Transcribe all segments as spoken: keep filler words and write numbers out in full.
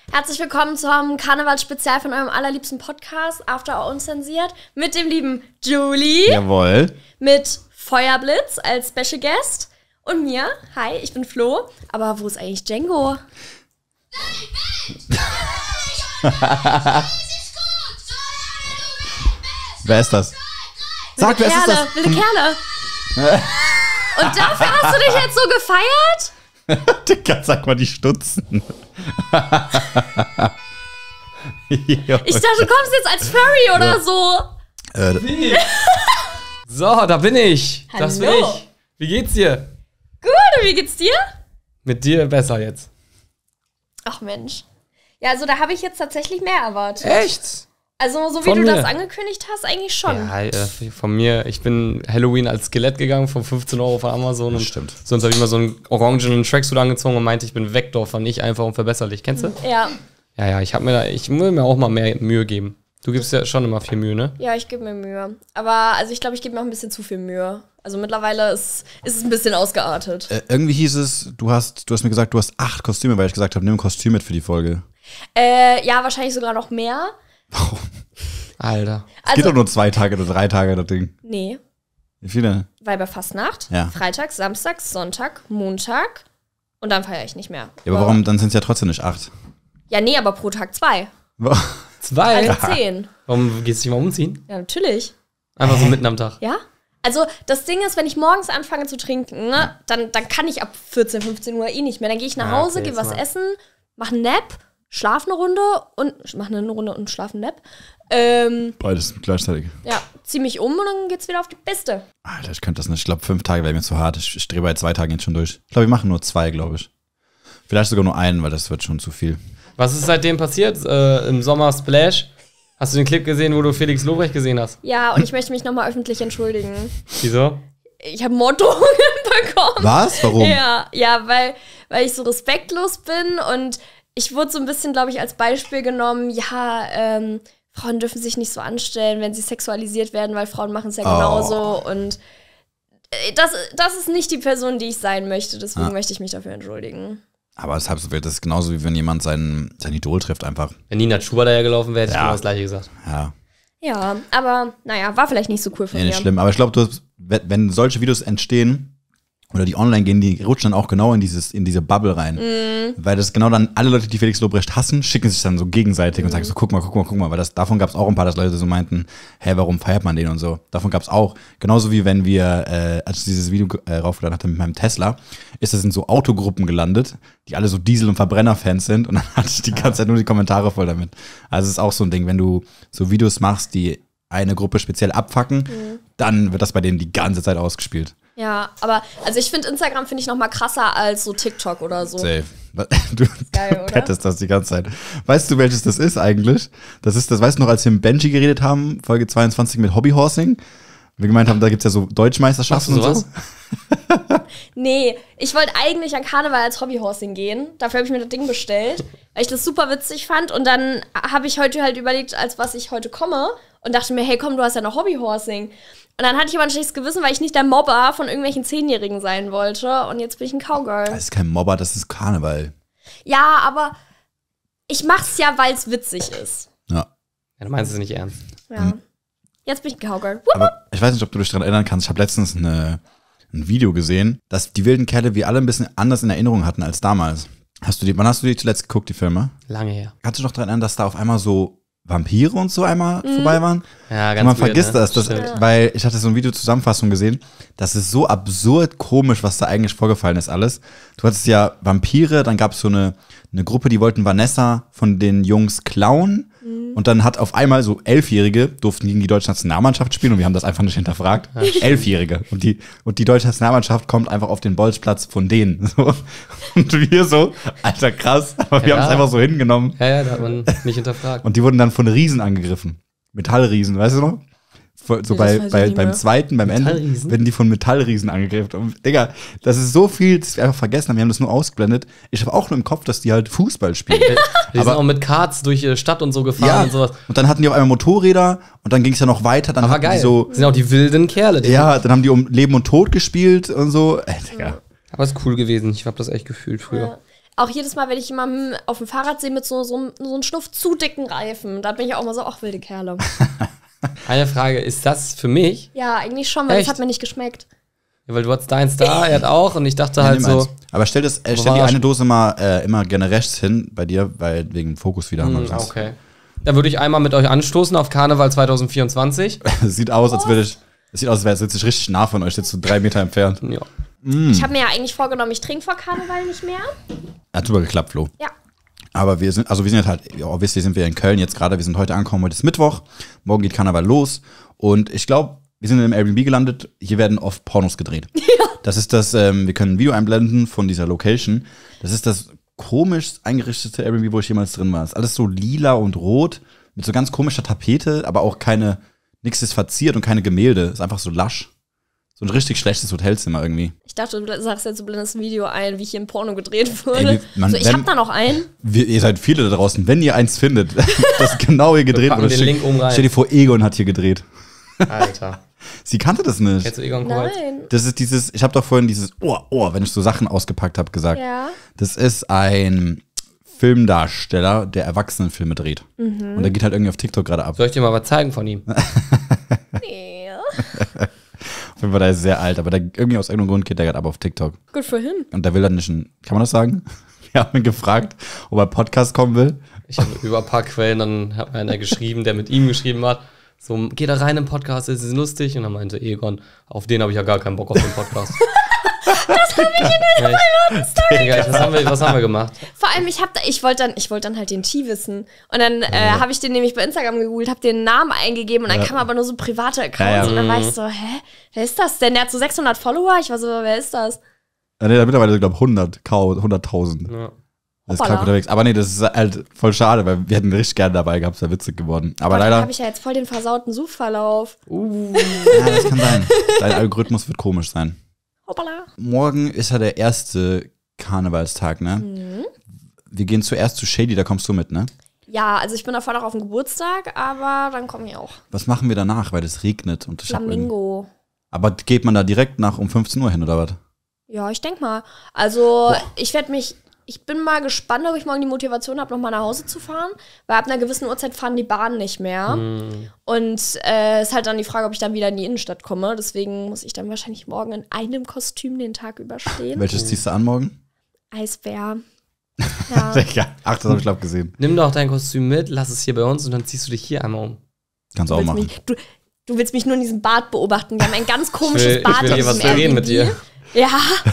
Herzlich willkommen zum Karnevalsspezial von eurem allerliebsten Podcast, After All Unzensiert, mit dem lieben Julie. Jawohl. Mit Feuerblitz als Special Guest und mir. Hi, ich bin Flo. Aber wo ist eigentlich Django? Wer ist das? Sag, wer ist das? Wilde Kerle. Und dafür hast du dich jetzt so gefeiert? Digga, sag mal die Stutzen. Ich dachte, du kommst jetzt als Furry oder so. Äh, So, da bin ich. Hallo. Das bin ich. Wie geht's dir? Gut, und wie geht's dir? Mit dir besser jetzt. Ach Mensch. Ja, also da habe ich jetzt tatsächlich mehr erwartet. Echt? Also so wie Von du mir. das angekündigt hast, eigentlich schon. Ja, äh, von mir. Ich bin Halloween als Skelett gegangen, von fünfzehn Euro von Amazon. Und stimmt. Sonst habe ich mal so einen orangenen Tracksuit angezogen und meinte, ich bin Vektor von nicht einfach und verbesserlich. Kennst du? Ja. Ja, ja, ich, hab mir da, ich will mir auch mal mehr Mühe geben. Du gibst ja schon immer viel Mühe, ne? Ja, ich gebe mir Mühe. Aber also ich glaube, ich gebe mir auch ein bisschen zu viel Mühe. Also mittlerweile ist, ist es ein bisschen ausgeartet. äh, irgendwie hieß es, du hast, du hast mir gesagt, du hast acht Kostüme, weil ich gesagt habe, nimm ein Kostüm mit für die Folge. Äh, ja, wahrscheinlich sogar noch mehr. Warum? Alter. Es geht Also, doch nur zwei Tage oder drei Tage, das Ding. nee, Wie viele? weil bei Fastnacht, Ja. Freitag, Samstag, Sonntag, Montag und dann feiere ich nicht mehr. Ja, aber warum, dann sind es ja trotzdem nicht acht. Ja, nee, aber pro Tag zwei. Zwei? Also zehn. Warum gehst du dich mal umziehen? Ja, natürlich. Einfach so mitten am Tag. Ja? Also das Ding ist, wenn ich morgens anfange zu trinken, ne, dann, dann kann ich ab vierzehn, fünfzehn Uhr eh nicht mehr. Dann gehe ich nach Ah, Hause, okay, gehe was smart. essen, mache einen Nap, schlafe eine Runde und mache eine Runde und schlafe einen Nap. Ähm, Beides gleichzeitig. ja, zieh mich um und dann geht's wieder auf die Piste. Alter, ich könnte das nicht. Ich glaube, fünf Tage wäre mir zu hart. Ich, ich drehe bei zwei Tagen jetzt schon durch. Ich glaube, wir machen nur zwei, glaube ich. Vielleicht sogar nur einen, weil das wird schon zu viel. Was ist seitdem passiert? Äh, Im Sommer Splash. Hast du den Clip gesehen, wo du Felix Lobrecht gesehen hast? Ja, und ich möchte mich nochmal öffentlich entschuldigen. Wieso? Ich habe Morddrohungen bekommen. Was? Warum? Ja, ja, weil, weil ich so respektlos bin und ich wurde so ein bisschen, glaube ich, als Beispiel genommen, ja, ähm, Frauen dürfen sich nicht so anstellen, wenn sie sexualisiert werden, weil Frauen machen es ja Oh. genauso und äh, das, das ist nicht die Person, die ich sein möchte, deswegen Ah. möchte ich mich dafür entschuldigen. Aber deshalb wird das genauso, wie wenn jemand sein, sein Idol trifft, einfach. Wenn Nina Chuba da gelaufen wäre, hätte ich Ja. genau das gleiche gesagt. Ja. Ja, aber naja, war vielleicht nicht so cool von Nee, mir. nicht schlimm. Aber ich glaube, wenn wenn solche Videos entstehen oder die online gehen, die rutschen dann auch genau in dieses in diese Bubble rein. Mhm. Weil das genau dann alle Leute, die Felix Lobrecht hassen, schicken sich dann so gegenseitig Mhm. und sagen so, guck mal, guck mal, guck mal. Weil das, davon gab es auch ein paar, dass Leute so meinten, hä, warum feiert man den und so. Davon gab es auch. Genauso wie wenn wir, äh, als ich dieses Video äh, raufgeladen hatte mit meinem Tesla, ist das in so Autogruppen gelandet, die alle so Diesel- und Verbrenner-Fans sind. Und dann hatte ich die ganze Zeit nur die Kommentare voll damit. Also es ist auch so ein Ding, wenn du so Videos machst, die eine Gruppe speziell abfacken, Mhm. dann wird das bei denen die ganze Zeit ausgespielt. Ja, aber also ich finde Instagram finde ich noch mal krasser als so TikTok oder so. Safe. Du Geil, oder? pettest das die ganze Zeit. Weißt du, welches das ist eigentlich? Das ist, das weißt du noch, als wir mit Benji geredet haben, Folge zweiundzwanzig mit Hobbyhorsing. Wir gemeint haben, da gibt es ja so Deutschmeisterschaften Machst du und so. Nee, ich wollte eigentlich an Karneval als Hobbyhorsing gehen. Dafür habe ich mir das Ding bestellt, weil ich das super witzig fand. Und dann habe ich heute halt überlegt, als was ich heute komme. Und dachte mir, hey komm, du hast ja noch Hobbyhorsing. Und dann hatte ich aber ein schlechtes Gewissen, weil ich nicht der Mobber von irgendwelchen Zehnjährigen sein wollte. Und jetzt bin ich ein Cowgirl. Das ist kein Mobber, das ist Karneval. Ja, aber ich mach's ja, weil es witzig ist. Ja. Ja, du meinst es nicht ernst. Ja. Jetzt bin ich ein Cowgirl. Wupp. Aber ich weiß nicht, ob du dich daran erinnern kannst. Ich habe letztens eine, ein Video gesehen, dass die wilden Kerle wir alle ein bisschen anders in Erinnerung hatten als damals. Hast du die, wann hast du die zuletzt geguckt, die Filme? Lange her. Kannst du dich noch daran erinnern, dass da auf einmal so Vampire und so einmal vorbei waren? Ja, ganz Und man weird, vergisst ne? das, das Stimmt. weil ich hatte so ein Video Zusammenfassung gesehen, das ist so absurd komisch, was da eigentlich vorgefallen ist alles. Du hattest ja Vampire, dann gab es so eine, eine Gruppe, die wollten Vanessa von den Jungs klauen. Und dann hat auf einmal so Elfjährige durften gegen die deutsche Nationalmannschaft spielen und wir haben das einfach nicht hinterfragt. Elfjährige. Und die, und die deutsche Nationalmannschaft kommt einfach auf den Bolzplatz von denen. So. Und wir so, Alter, krass. Aber wir Ja. haben es einfach so hingenommen. Ja, ja, da hat man nicht hinterfragt. Und die wurden dann von Riesen angegriffen. Metallriesen, weißt du noch? So das bei, weiß ich bei, nicht beim mehr. zweiten, beim Ende, Metallriesen? werden die von Metallriesen angegriffen. Und Digga, das ist so viel, das wir einfach vergessen haben. Wir haben das nur ausgeblendet. Ich habe auch nur im Kopf, dass die halt Fußball spielen. Wir sind Aber- auch mit Karts durch äh, Stadt und so gefahren ja, und sowas. und dann hatten die auf einmal Motorräder und dann ging es ja noch weiter. Dann Aber hatten geil. die so, Das sind auch die wilden Kerle. Die ja, dann haben die um Leben und Tod gespielt und so. Ey, Digga. Aber ist cool gewesen. Ich habe das echt gefühlt früher. Ja. auch jedes Mal, wenn ich jemanden auf dem Fahrrad sehe mit so, so, so einem Schnuff zu dicken Reifen, da bin ich auch immer so, ach, wilde Kerle. Eine Frage, ist das für mich? Ja, eigentlich schon, weil Echt? das hat mir nicht geschmeckt. Ja, weil du hattest deins da, er hat auch und ich dachte Ja, halt nimm so, eins. Aber stell, das, äh, Wo stell die war's? eine Dose mal äh, immer gerne rechts hin bei dir, weil wegen Fokus wieder haben wir hm, sonst- okay. Dann würde ich einmal mit euch anstoßen auf Karneval zwanzig vierundzwanzig. Sieht aus, als würde ich. Es sieht aus, als wäre sitze ich richtig nah von euch, sitzt so drei Meter entfernt. Ja. Ich habe mir ja eigentlich vorgenommen, ich trinke vor Karneval nicht mehr. Hat super geklappt, Flo. Ja. Aber wir sind, also wir sind jetzt halt, ja, obviously sind wir in Köln jetzt gerade, wir sind heute angekommen, heute ist Mittwoch, morgen geht Karneval los und ich glaube, wir sind in einem Airbnb gelandet, hier werden oft Pornos gedreht. Ja. Das ist das, ähm, wir können ein Video einblenden von dieser Location. Das ist das komisch eingerichtete Airbnb, wo ich jemals drin war. Das ist alles so lila und rot, mit so ganz komischer Tapete, aber auch keine, nichts ist verziert und keine Gemälde. Ist einfach so lasch. So ein richtig schlechtes Hotelzimmer irgendwie. Ich dachte, du sagst jetzt, du blendest ein Video ein, wie hier im Porno gedreht wurde. Ey, wie- man- so, ich wenn- hab da noch einen. Wir, ihr seid viele da draußen, wenn ihr eins findet, das genau hier gedreht packen wurde. den Stell- Link oben rein. Stell dir vor, Egon hat hier gedreht. Alter. Sie kannte das nicht. Kennst du Egon Kreuz? Nein. Das ist dieses, ich habe doch vorhin dieses Ohr, Ohr, wenn ich so Sachen ausgepackt habe, gesagt. Ja. Das ist ein Filmdarsteller, der Erwachsenenfilme dreht. Mhm. Und der geht halt irgendwie auf TikTok gerade ab. Soll ich dir mal was zeigen von ihm? Nee. Auf jeden Fall, der ist sehr alt, aber der, irgendwie aus irgendeinem Grund geht der gerade ab auf TikTok. Good for him. Und der will dann nicht, ein, kann man das sagen? Wir haben ihn gefragt, ob er Podcast kommen will. Ich habe über ein paar Quellen, dann hat mir einer geschrieben, der mit ihm geschrieben hat, so, geh da rein im Podcast, es ist lustig. Und dann meinte Egon, auf den habe ich ja gar keinen Bock auf den Podcast. das habe ich in der Digga, was, haben wir, was haben wir gemacht? Vor allem, ich hab da, ich wollte dann, ich wollte dann halt den T wissen. Und dann äh, habe ich den nämlich bei Instagram gegoogelt, habe den Namen eingegeben und dann Ja. kam aber nur so private Accounts. Ja, ja. Und dann war ich so, hä? Wer ist das denn? Der hat so sechshundert Follower. Ich war so, wer ist das? Äh, nee, der hat mittlerweile, glaube ich, hundert, hunderttausend. Ja. Das ist Hoppala. krank unterwegs. Aber nee, das ist halt voll schade, weil wir hätten richtig gerne dabei gehabt, es wäre witzig geworden. Aber Dann leider, habe ich ja jetzt voll den versauten Suchverlauf. Uh. ja, das kann sein. Dein Algorithmus wird komisch sein. Hoppala. Morgen ist ja der erste Karnevalstag, ne? Mhm. Wir gehen zuerst zu Shady, da kommst du mit, ne? Ja, also ich bin davor noch auf dem Geburtstag, aber dann komme ich auch. Was machen wir danach, weil es regnet? Und ich hab irgendwie- Flamingo. Aber geht man da direkt nach um fünfzehn Uhr hin, oder was? Ja, ich denk mal. Also, ich werde mich, ich bin mal gespannt, ob ich morgen die Motivation habe, nochmal nach Hause zu fahren. Weil ab einer gewissen Uhrzeit fahren die Bahnen nicht mehr. Hm. Und äh, ist halt dann die Frage, ob ich dann wieder in die Innenstadt komme. Deswegen muss ich dann wahrscheinlich morgen in einem Kostüm den Tag überstehen. Welches ziehst du an morgen? Eisbär. Ja. Ja. Ach, das hab ich glaub gesehen. Nimm doch dein Kostüm mit, lass es hier bei uns und dann ziehst du dich hier einmal um. Kannst du auch willst machen. mich, du, du willst mich nur in diesem Bad beobachten. Wir haben ein ganz komisches will- ich Bad will in hier was diesem reden mit Airbnb. Ja,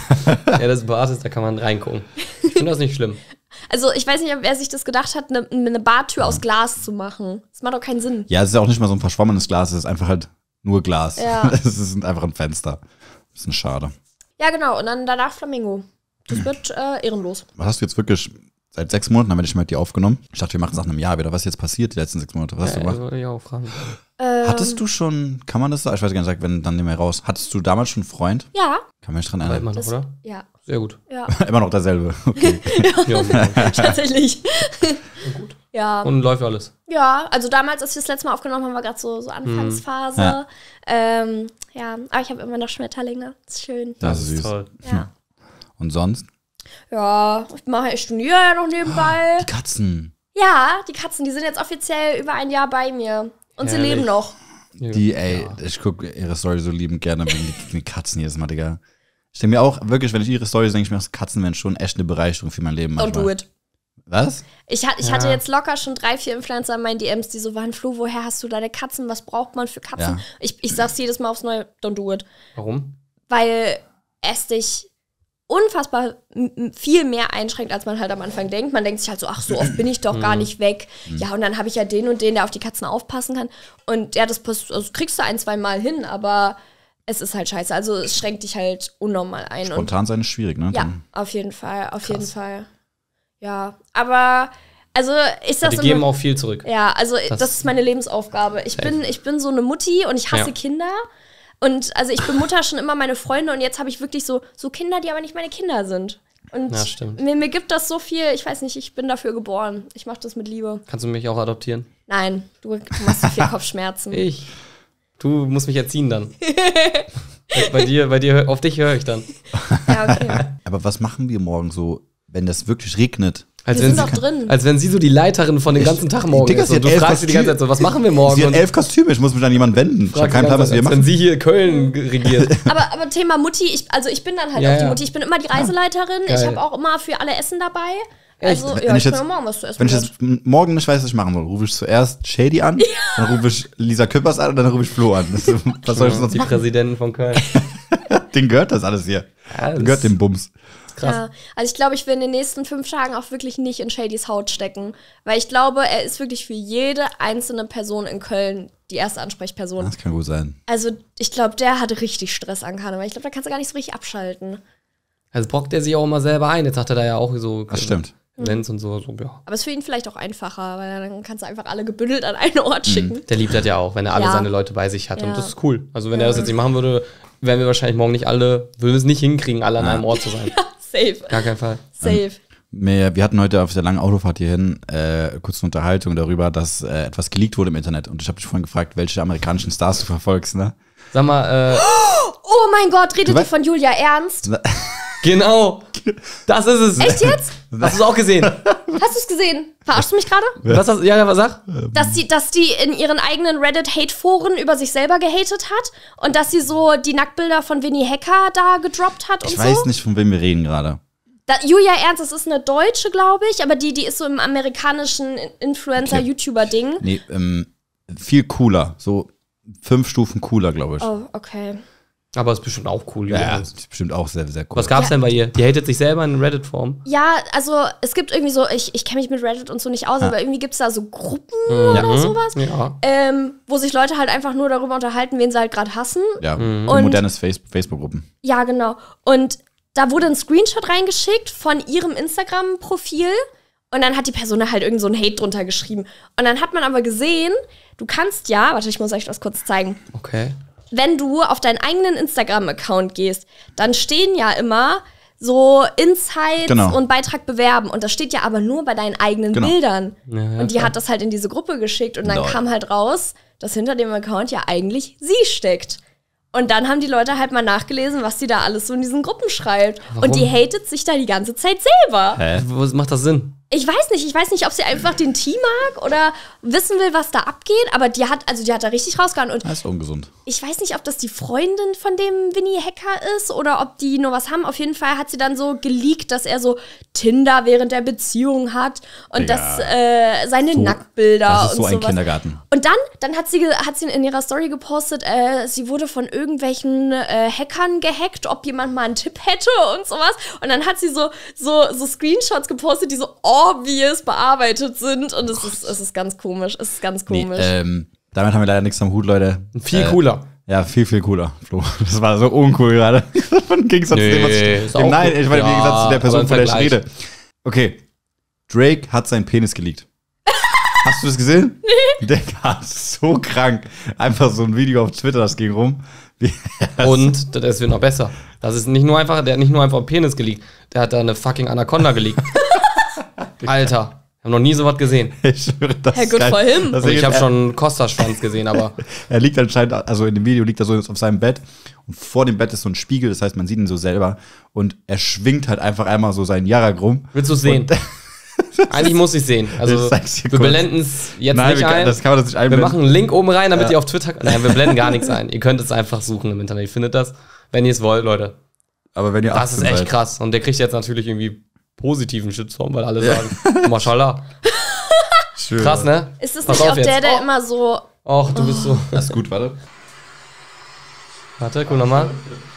Ja, das Bad ist, da kann man reingucken. Ich finde das nicht schlimm. also ich weiß nicht, ob wer sich das gedacht hat, eine ne Badtür aus Glas zu machen. Das macht doch keinen Sinn. Ja, es ist ja auch nicht mal so ein verschwommenes Glas, es ist einfach halt nur Glas. Ja. Es ist einfach ein Fenster. Bisschen schade. Ja, genau. Und dann danach Flamingo. Das wird äh, ehrenlos. Was hast du jetzt wirklich seit sechs Monaten, haben wir dich mit dir aufgenommen? Ich dachte, wir machen es nach einem Jahr wieder. Was ist jetzt passiert die letzten sechs Monate? Was hast du Ja, gemacht? das wollte ich auch fragen. Ähm, Hattest du schon, kann man das sagen? Ich weiß gar nicht, wenn, dann nehmen wir raus. Hattest du damals schon einen Freund? Ja, Kann mich dran Aber erinnern. immer noch, Das- oder? ja, Sehr gut. ja. Immer noch derselbe. Okay. Ja, Tatsächlich. gut. Ja. Und läuft alles. Ja, also damals, als wir das letzte Mal aufgenommen haben, war gerade so, so Anfangsphase. Ja. Ähm, ja, aber ich habe immer noch Schmetterlinge. Das ist schön. Das ist süß. toll. Ja. Und sonst? Ja, ich mache, ich studiere ja noch nebenbei. Die Katzen. Ja, die Katzen, die sind jetzt offiziell über ein Jahr bei mir. Und sie Herrlich. leben noch. Die, ey, ich gucke ihre Story so liebend gerne wegen die, die Katzen jedes Mal, Digga. Ich denke mir auch, wirklich, wenn ich ihre Story denke, ich mir, Katzen wären schon echt eine Bereicherung für mein Leben Don't manchmal. do it. Was? Ich, hat, ich Ja. hatte jetzt locker schon drei, vier Influencer in meinen D Ms, die so waren, Flo, woher hast du deine Katzen? Was braucht man für Katzen? Ja. Ich, ich sag's jedes Mal aufs Neue, don't do it. Warum? Weil es dich unfassbar m- m- viel mehr einschränkt, als man halt am Anfang denkt. Man denkt sich halt so, ach, so oft bin ich doch gar nicht weg. Ja, und dann habe ich ja den und den, der auf die Katzen aufpassen kann. Und ja, das pass- also kriegst du ein, zwei Mal hin, aber es ist halt scheiße. Also es schränkt dich halt unnormal ein. Und Spontan sein ist schwierig, ne? ja, Dann- auf jeden Fall, auf Krass. jeden Fall. Ja, aber also ist das Die immer- geben auch viel zurück. ja, also das, Das- ist meine Lebensaufgabe. Ich bin, ich bin so eine Mutti und ich hasse Ja. Kinder. Und also ich bemutter schon immer meine Freunde und jetzt habe ich wirklich so, so Kinder, die aber nicht meine Kinder sind. Und Ja, stimmt. mir, mir gibt das so viel, ich weiß nicht, ich bin dafür geboren. Ich mache das mit Liebe. Kannst du mich auch adoptieren? Nein, du, du machst so viel Kopfschmerzen. Ich. Du musst mich erziehen dann. bei dir, bei dir, auf dich höre ich dann. Ja, okay. Aber was machen wir morgen so? wenn das wirklich regnet. Als Wir wenn, sind sie, doch drin. als wenn sie so die Leiterin von den Ich- ganzen Tag morgen Digga, ist. sie Und hat du elf fragst sie die ganze Zeit so, was machen wir morgen? Sie hat Und elf Kostüme, ich muss mich an jemanden wenden. Ich habe fragst keinen die Plan, ganze was wir Zeit, als wenn machen. sie hier Köln ge- regiert. Aber, aber Thema Mutti, ich, also ich bin dann halt Ja, auch die ja. Mutti. Ich bin immer die Reiseleiterin. Geil. Ich habe auch immer für alle Essen dabei. Echt? Also, Wenn ja, ich ich jetzt- kann morgen was zu essen. Wenn ich wird. jetzt m- morgen nicht weiß, was ich machen soll, rufe ich zuerst Shady an, dann rufe ich Lisa Küppers an und dann rufe ich Flo an. Das, was soll ich sonst Die machen? Präsidenten von Köln. Den gehört das alles hier. Ja, das Den gehört dem Bums. krass. Ja, also ich glaube, ich will in den nächsten fünf Tagen auch wirklich nicht in Shadys Haut stecken. Weil ich glaube, er ist wirklich für jede einzelne Person in Köln die erste Ansprechperson. Das kann gut sein. Also ich glaube, der hatte richtig Stress an Karneval. Ich glaube, da kannst du gar nicht so richtig abschalten. Also brockt er sich auch immer selber ein. Jetzt hat er da ja auch so Das stimmt. Events und so. so ja. Aber es ist für ihn vielleicht auch einfacher, weil dann kannst du einfach alle gebündelt an einen Ort schicken. Der liebt das ja auch, wenn er alle Ja. seine Leute bei sich hat. Ja. Und das ist cool. Also wenn Ja. er das jetzt nicht machen würde, wären wir wahrscheinlich morgen nicht alle, würden wir es nicht hinkriegen, alle an Ja. einem Ort zu sein. Safe. Gar keinen Fall. Safe. Wir, wir hatten heute auf der langen Autofahrt hierhin äh, kurz eine Unterhaltung darüber, dass äh, etwas geleakt wurde im Internet. Und ich habe dich vorhin gefragt, welche amerikanischen Stars du verfolgst, ne? Sag mal, äh, Oh mein Gott, redet Du ihr weißt- von Julia Ernst? genau. Das ist es. Echt jetzt? Hast du es auch gesehen? Hast du es gesehen? Verarschst du mich gerade? Was hast, ja, ja, was sag? Dass die, dass die in ihren eigenen Reddit-Hate-Foren über sich selber gehatet hat und dass sie so die Nacktbilder von Winnie Hacker da gedroppt hat und Ich so. weiß nicht, von wem wir reden gerade. Da, Julia Ernst, das ist eine Deutsche, glaube ich, aber die, die ist so im amerikanischen Influencer-YouTuber-Ding. Nee, ähm, viel cooler. So fünf Stufen cooler, glaube ich. Oh, okay. Aber ist bestimmt auch cool. Ja, Julia. ja, ist bestimmt auch sehr, sehr cool. Was gab's Ja. denn bei ihr? Die hatet sich selber in Reddit-Form. Ja, also es gibt irgendwie so, ich, ich kenne mich mit Reddit und so nicht aus, Ja. aber irgendwie gibt es da so Gruppen Ja. oder sowas, Ja. ähm, wo sich Leute halt einfach nur darüber unterhalten, wen sie halt gerade hassen. Ja, Mhm. Und- modernes Face Facebook-Gruppen. Ja, genau. Und da wurde ein Screenshot reingeschickt von ihrem Instagram-Profil und dann hat die Person halt irgend so ein Hate drunter geschrieben. Und dann hat man aber gesehen, du kannst ja, warte, ich muss euch das kurz zeigen. Okay. Wenn du auf deinen eigenen Instagram-Account gehst, dann stehen ja immer so Insights Genau. und Beitrag bewerben. Und das steht ja aber nur bei deinen eigenen Genau. Bildern. Ja, ja, und die klar. hat das halt in diese Gruppe geschickt und dann Lol. kam halt raus, dass hinter dem Account ja eigentlich sie steckt. Und dann haben die Leute halt mal nachgelesen, was sie da alles so in diesen Gruppen schreibt. Warum? Und die hatet sich da die ganze Zeit selber. Hä? Wo macht das Sinn? Ich weiß nicht, ich weiß nicht, ob sie einfach den Tee mag oder wissen will, was da abgeht, aber die hat, also die hat da richtig rausgehauen. Und Das ist ungesund. ich weiß nicht, ob das die Freundin von dem Winnie Hacker ist oder ob die nur was haben. Auf jeden Fall hat sie dann so geleakt, dass er so Tinder während der Beziehung hat und Digga. dass äh, seine So- Nacktbilder Das ist und so ein sowas. Kindergarten. Und dann, dann hat sie, ge- hat sie in ihrer Story gepostet, äh, sie wurde von irgendwelchen äh, Hackern gehackt, ob jemand mal einen Tipp hätte und sowas. Und dann hat sie so, so, so Screenshots gepostet, die so obvious bearbeitet sind. Und es ist, es ist ganz komisch. Es ist ganz Nee, komisch. ähm, damit haben wir leider nichts am Hut, Leute. Viel Äh, cooler. Ja, viel, viel cooler, Flo. Das war so uncool gerade. Im Gegensatz zu dem, was Nee, ich. ist auch Nein, cool. ich meine, im Ja, Gegensatz zu der Person, aber von der ich im rede. Okay. Drake hat seinen Penis geleakt. Hast du das gesehen? Nee. Der war so krank. Einfach so ein Video auf Twitter, das ging rum. Wie, Und das wird noch besser. Das ist nicht nur einfach, der hat nicht nur einfach einen Penis geleakt, der hat da eine fucking Anaconda geleakt. Alter, ich hab noch nie sowas gesehen. ich schwöre, das Hey, ist good geil. for him. Das Und ich ist- habe er- schon Costa-Schwanz gesehen, aber Er liegt anscheinend, also in dem Video liegt er so auf seinem Bett und vor dem Bett ist so ein Spiegel, das heißt, man sieht ihn so selber und er schwingt halt einfach einmal so seinen Jarak rum. willst du sehen? Eigentlich muss ich sehen. Also Ich zeig's dir wir kurz. blenden es jetzt Nein, nicht wir, kann- ein. das kann man das nicht Wir einblenden. machen einen Link oben rein, damit Ja. ihr auf Twitter. Nein, wir blenden gar nichts ein. Ihr könnt es einfach suchen im Internet. Ihr findet das, wenn ihr es wollt, Leute. Aber wenn ihr Das ist achtzehn echt seid. krass. Und der kriegt jetzt natürlich irgendwie positiven Shitstorm, weil alle sagen, Mashallah. Ich schwöre. Krass, ne? ist das Pass nicht auf auch der, jetzt. der Oh. immer so. Och, du bist so. Das ist gut, warte. Warte, guck nochmal.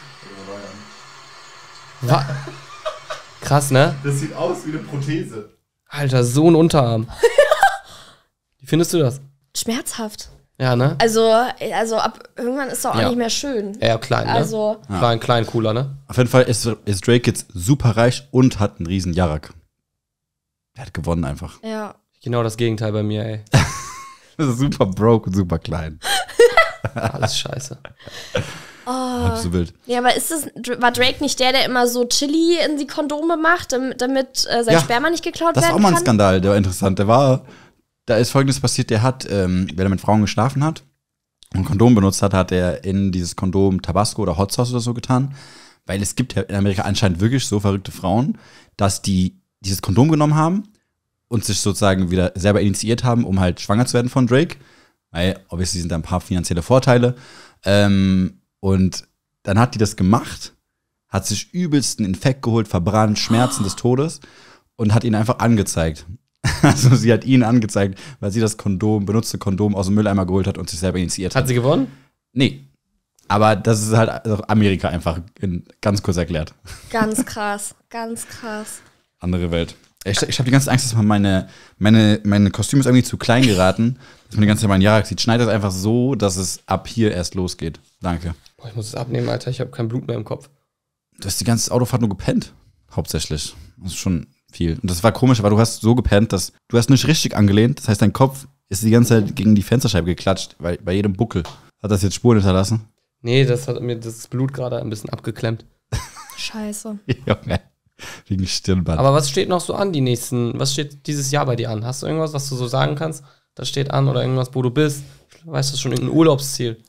Wa Krass, ne? Das sieht aus wie eine Prothese. Alter, so ein Unterarm. Wie findest du das? Schmerzhaft. Ja, ne? Also, also ab irgendwann ist es auch Ja. nicht mehr schön. Eher klein, ne? Also, Klein, klein, cooler, ne? Auf jeden Fall ist, ist Drake jetzt super reich und hat einen riesen Jarak. Er hat gewonnen einfach. ja. Genau das Gegenteil bei mir, ey. Das ist super broke und super klein. Alles scheiße. Halb so wild. Ja, aber ist das, war Drake nicht der, der immer so Chili in die Kondome macht, damit, damit äh, sein Ja. Sperma nicht geklaut Das ist werden auch mal ein kann? Skandal, der war interessant. Der war, da ist Folgendes passiert, der hat, ähm, wenn er mit Frauen geschlafen hat und Kondom benutzt hat, hat er in dieses Kondom Tabasco oder Hot Sauce oder so getan. Weil es gibt ja in Amerika anscheinend wirklich so verrückte Frauen, dass die dieses Kondom genommen haben und sich sozusagen wieder selber initiiert haben, um halt schwanger zu werden von Drake. Weil, obviously sind da ein paar finanzielle Vorteile. Ähm, und dann hat die das gemacht, hat sich übelsten Infekt geholt, verbrannt, Schmerzen oh. des Todes und hat ihn einfach angezeigt. Also sie hat ihn angezeigt, weil sie das Kondom, benutzte Kondom aus dem Mülleimer geholt hat und sich selber initiiert hat. Hat sie gewonnen? Nee. Aber das ist halt Amerika einfach in, ganz kurz erklärt. Ganz krass, ganz krass. Andere Welt. Ich, ich habe die ganze Angst, dass man meine, meine, meine Kostüm ist irgendwie zu klein geraten, dass man die ganze Zeit meinen Jarak sieht. Schneid das einfach so, dass es ab hier erst losgeht. Danke. Boah, ich muss es abnehmen, Alter. Ich habe kein Blut mehr im Kopf. Du hast die ganze Autofahrt nur gepennt. Hauptsächlich. Das ist schon viel. Und das war komisch, weil du hast so gepennt, dass du hast nicht richtig angelehnt. Das heißt, dein Kopf ist die ganze Zeit gegen die Fensterscheibe geklatscht, weil bei jedem Buckel. Hat das jetzt Spuren hinterlassen? Nee, das hat mir das Blut gerade ein bisschen abgeklemmt. Scheiße. Junge. Wegen Stirnband. Aber was steht noch so an, die nächsten, was steht dieses Jahr bei dir an? Hast du irgendwas, was du so sagen kannst? Das steht an oder irgendwas, wo du bist? Weißt du schon, irgendein Urlaubsziel?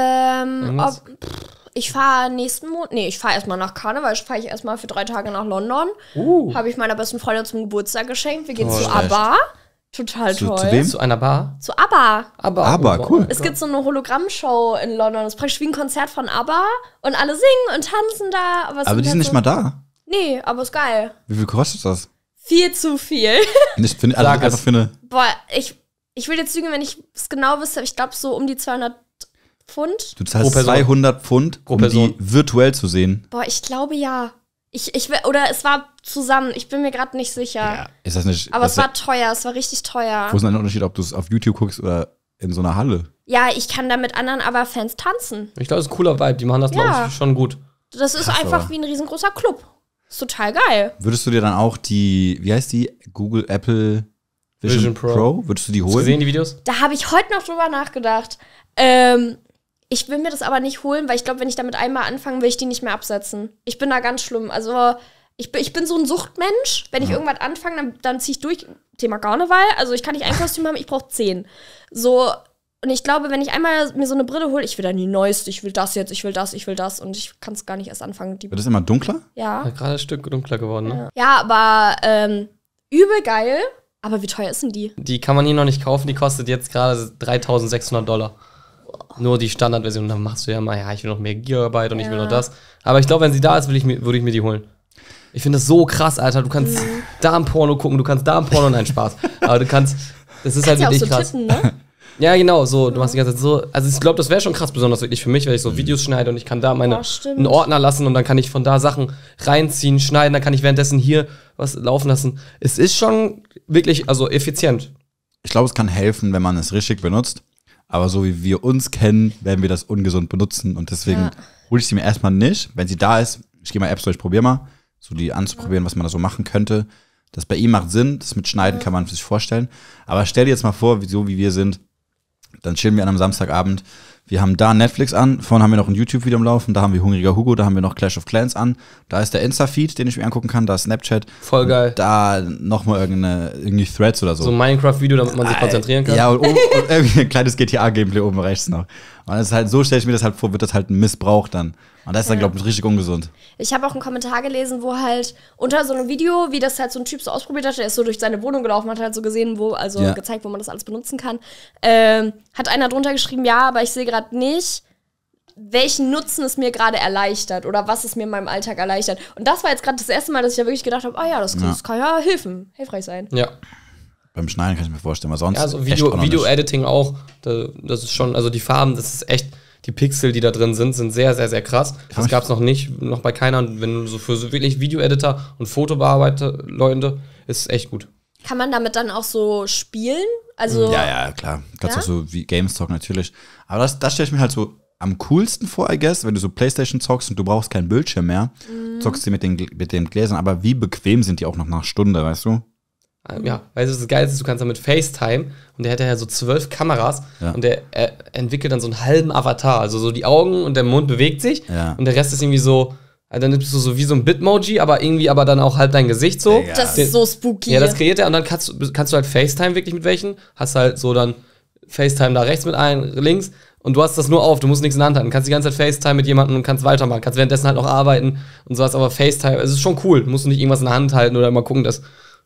Ähm, ob, ich fahre nächsten Monat, nee, ich fahre erstmal nach Karneval, fahre ich erstmal für drei Tage nach London. Uh. Habe ich meiner besten Freundin zum Geburtstag geschenkt. Wir gehen Oh, zu schlecht. ABBA. Total Zu- toll. zu wem? Zu einer Bar? Zu ABBA. Aber, Aber, oh, cool. Es gibt so eine Hologrammshow in London. Das ist praktisch wie ein Konzert von ABBA. Und alle singen und tanzen da. Aber, es Aber die halt sind nicht so, mal da. Nee, aber ist geil. Wie viel kostet das? Viel zu viel. Ich finde, also Sag einfach es. für eine. Boah, ich, ich will jetzt lügen, wenn ich es genau wüsste. Ich glaube so um die zweihundert Pfund. Du zahlst Pro Person. zweihundert Pfund, Pro um Person. die virtuell zu sehen. Boah, ich glaube ja. Ich, ich, will- oder es war zusammen. Ich bin mir gerade nicht sicher. Ist das nicht. Aber das es war teuer. Es war richtig teuer. Wo ist denn der Unterschied, ob du es auf YouTube guckst oder in so einer Halle? Ja, ich kann da mit anderen ABBA-Fans tanzen. Ich glaube, das ist ein cooler Vibe. Die machen das, Ja. glaube ich, schon gut. Das ist Krass, einfach aber. wie ein riesengroßer Club. Ist total geil. Würdest du dir dann auch die, wie heißt die? Google, Apple Vision, Vision Pro. Pro. Würdest du die Hast du holen? gesehen, die Videos? Da habe ich heute noch drüber nachgedacht. Ähm, ich will mir das aber nicht holen, weil ich glaube, wenn ich damit einmal anfange, will ich die nicht mehr absetzen. Ich bin da ganz schlimm. Also ich bin, ich bin so ein Suchtmensch. Wenn ich Ja. irgendwas anfange, dann, dann ziehe ich durch. Thema Karneval. Also ich kann nicht ein Kostüm haben, ich brauche zehn. So, und ich glaube, wenn ich einmal mir so eine Brille hole, ich will dann die neueste, ich will das jetzt, ich will das, ich will das. Und ich kann es gar nicht erst anfangen. Die, Wird es immer dunkler? ja. Ja, gerade ein Stück dunkler geworden, ne? Ja, aber ähm, übel geil. Aber wie teuer ist denn die? Die kann man hier noch nicht kaufen. Die kostet jetzt gerade dreitausendsechshundert Dollar. Nur die Standardversion. Dann machst du ja mal, ja, ich will noch mehr Gigabyte und ich will Ja. noch das. Aber ich glaube, wenn sie da ist, will ich mir, würde ich mir die holen. Ich finde das so krass, Alter. Du kannst Mhm. da ein Porno gucken, du kannst da ein Porno, nein, Spaß. Aber du kannst, das ist halt Ist ja auch wirklich so krass. Titten, ne? Ja, genau, so, du machst die ganze Zeit so, also ich glaube, das wäre schon krass besonders wirklich für mich, weil ich so Videos schneide und ich kann da meine Oh, stimmt. einen Ordner lassen und dann kann ich von da Sachen reinziehen, schneiden, dann kann ich währenddessen hier was laufen lassen. Es ist schon wirklich, also effizient. Ich glaube, es kann helfen, wenn man es richtig benutzt. Aber so wie wir uns kennen, werden wir das ungesund benutzen. Und deswegen Ja. hole ich sie mir erstmal nicht. Wenn sie da ist, ich gehe mal Apps durch, ich probiere mal, so die anzuprobieren, was man da so machen könnte. Das bei ihm macht Sinn, das mit Schneiden kann man sich vorstellen. Aber stell dir jetzt mal vor, wie, so wie wir sind, dann chillen wir an einem Samstagabend. Wir haben da Netflix an, vorhin haben wir noch ein YouTube-Video am Laufen, da haben wir Hungriger Hugo, da haben wir noch Clash of Clans an, da ist der Insta-Feed, den ich mir angucken kann, da ist Snapchat. Voll geil. Und da nochmal irgendeine, irgendwie Threads oder so. So ein Minecraft-Video, damit man sich konzentrieren kann. Ja, und, oben, und irgendwie ein kleines G T A-Gameplay oben rechts noch. Und das ist halt, so stelle ich mir das halt vor, wird das halt ein Missbrauch dann. Und das ist dann, glaube ich, richtig ungesund. Ich habe auch einen Kommentar gelesen, wo halt unter so einem Video, wie das halt so ein Typ so ausprobiert hat, der ist so durch seine Wohnung gelaufen, hat halt so gesehen, wo, also Ja. gezeigt, wo man das alles benutzen kann. Ähm, hat einer drunter geschrieben, ja, aber ich sehe gerade nicht, welchen Nutzen es mir gerade erleichtert oder was es mir in meinem Alltag erleichtert. Und das war jetzt gerade das erste Mal, dass ich ja wirklich gedacht habe, ah ja, das, Ja. das kann ja helfen, hilfreich sein. Ja. Beim Schneiden kann ich mir vorstellen, aber sonst. Ja, so echt Video, auch noch nicht. Video-Editing auch. Da, das ist schon, also die Farben, das ist echt, die Pixel, die da drin sind, sind sehr, sehr, sehr krass. Das mich- gab es noch nicht, noch bei keiner. Und wenn du so für so wirklich Video-Editor und Fotobearbeiter Leute, ist es echt gut. Kann man damit dann auch so spielen? Also, Ja, ja, klar. Kannst Ja? auch so wie Games Talk natürlich. Aber das, das stelle ich mir halt so am coolsten vor, I guess, wenn du so PlayStation zockst und du brauchst keinen Bildschirm mehr, Mhm. zockst du mit den, mit den Gläsern. Aber wie bequem sind die auch noch nach einer Stunde, weißt du? Ja, weißt du, das Geilste ist, du kannst damit FaceTime und der hat ja so zwölf Kameras Ja. und der er entwickelt dann so einen halben Avatar. Also so die Augen und der Mund bewegt sich Ja. und der Rest ist irgendwie so, also dann bist du so wie so ein Bitmoji, aber irgendwie aber dann auch halt dein Gesicht so. Digga. das Den- ist so spooky. Ja, das kreiert er und dann kannst, du- kannst du halt FaceTime wirklich mit welchen. Hast halt so dann FaceTime da rechts mit ein, links und du hast das nur auf, du musst nichts in der Hand halten. Du kannst die ganze Zeit FaceTime mit jemandem und kannst weitermachen. Kannst währenddessen halt noch arbeiten und sowas, aber FaceTime, es ist schon cool. Du musst nicht irgendwas in der Hand halten oder immer gucken, dass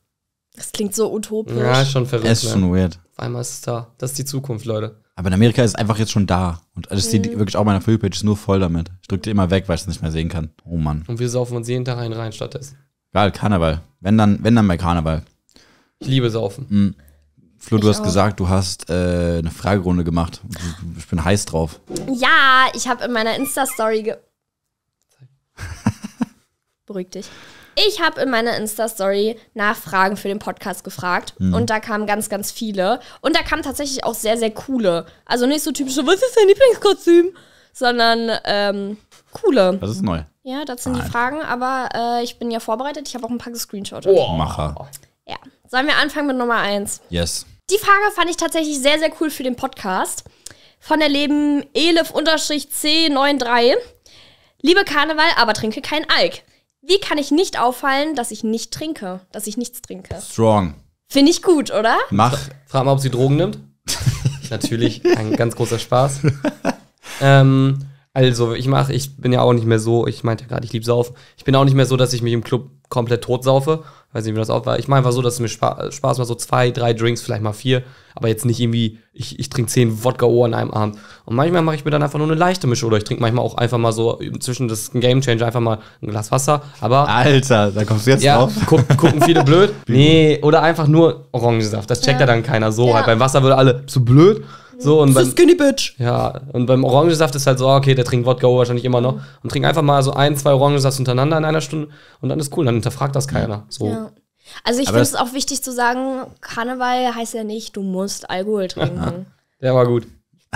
Das klingt so utopisch. Ja, ist schon verrückt. Es ist schon ne? weird. Auf einmal ist es da. Das ist die Zukunft, Leute. Aber in Amerika ist es einfach jetzt schon da. Und das steht Mhm. wirklich auch meine Freepage ist nur voll damit. Ich drücke die immer weg, weil ich es nicht mehr sehen kann. Oh Mann. Und wir saufen uns jeden Tag einen rein stattdessen. Geil, Karneval. Wenn dann, wenn dann bei Karneval. Ich liebe Saufen. Mhm. Flo, du Ich hast auch. gesagt, du hast äh, eine Fragerunde gemacht. Ich bin heiß drauf. Ja, ich habe in meiner Insta-Story ge Beruhig dich. Ich habe in meiner Insta-Story nach Fragen für den Podcast gefragt. Mhm. Und da kamen ganz, ganz viele. Und da kamen tatsächlich auch sehr, sehr coole. Also nicht so typische, was ist dein Lieblingskostüm? Sondern ähm, coole. Das ist neu. Ja, das sind Nein. die Fragen. Aber äh, ich bin ja vorbereitet. Ich habe auch ein paar gescreenshottet. Oh. Macher. Ja. Sollen wir anfangen mit Nummer eins? Yes. Die Frage fand ich tatsächlich sehr, sehr cool für den Podcast. Von der lieben Elif-C drei. Liebe Karneval, aber trinke kein Alk. Wie kann ich nicht auffallen, dass ich nicht trinke? Dass ich nichts trinke? Strong. Finde ich gut, oder? Mach. Frag mal, ob sie Drogen nimmt. Natürlich, ein ganz großer Spaß. ähm, also, ich mache, ich bin ja auch nicht mehr so, ich meinte ja gerade, ich liebe Saufen. Ich bin auch nicht mehr so, dass ich mich im Club komplett tot saufe. Weiß nicht, wie das auch war. Ich mache einfach so, dass es mir Spa Spaß macht, so zwei, drei Drinks, vielleicht mal vier. Aber jetzt nicht irgendwie, ich, ich trinke zehn Wodka-O an einem Abend. Und manchmal mache ich mir dann einfach nur eine leichte Mische. Oder ich trinke manchmal auch einfach mal so zwischen das Game Changer einfach mal ein Glas Wasser. Aber Alter, da kommst du jetzt ja, drauf. guck, gucken viele blöd. Nee, oder einfach nur Orangensaft. Das checkt ja, Ja. dann keiner so. Ja. Halt beim Wasser würde alle, bist du blöd? So, und beim, Skinny Bitch. ja, und beim Orangensaft ist halt so, okay, der trinkt Wodka wahrscheinlich immer noch. Und trink einfach mal so ein, zwei Orangensaft untereinander in einer Stunde. Und dann ist cool, dann hinterfragt das keiner. So. Ja. Also ich Aber finde es das- auch wichtig zu sagen, Karneval heißt ja nicht, du musst Alkohol trinken. Der war gut.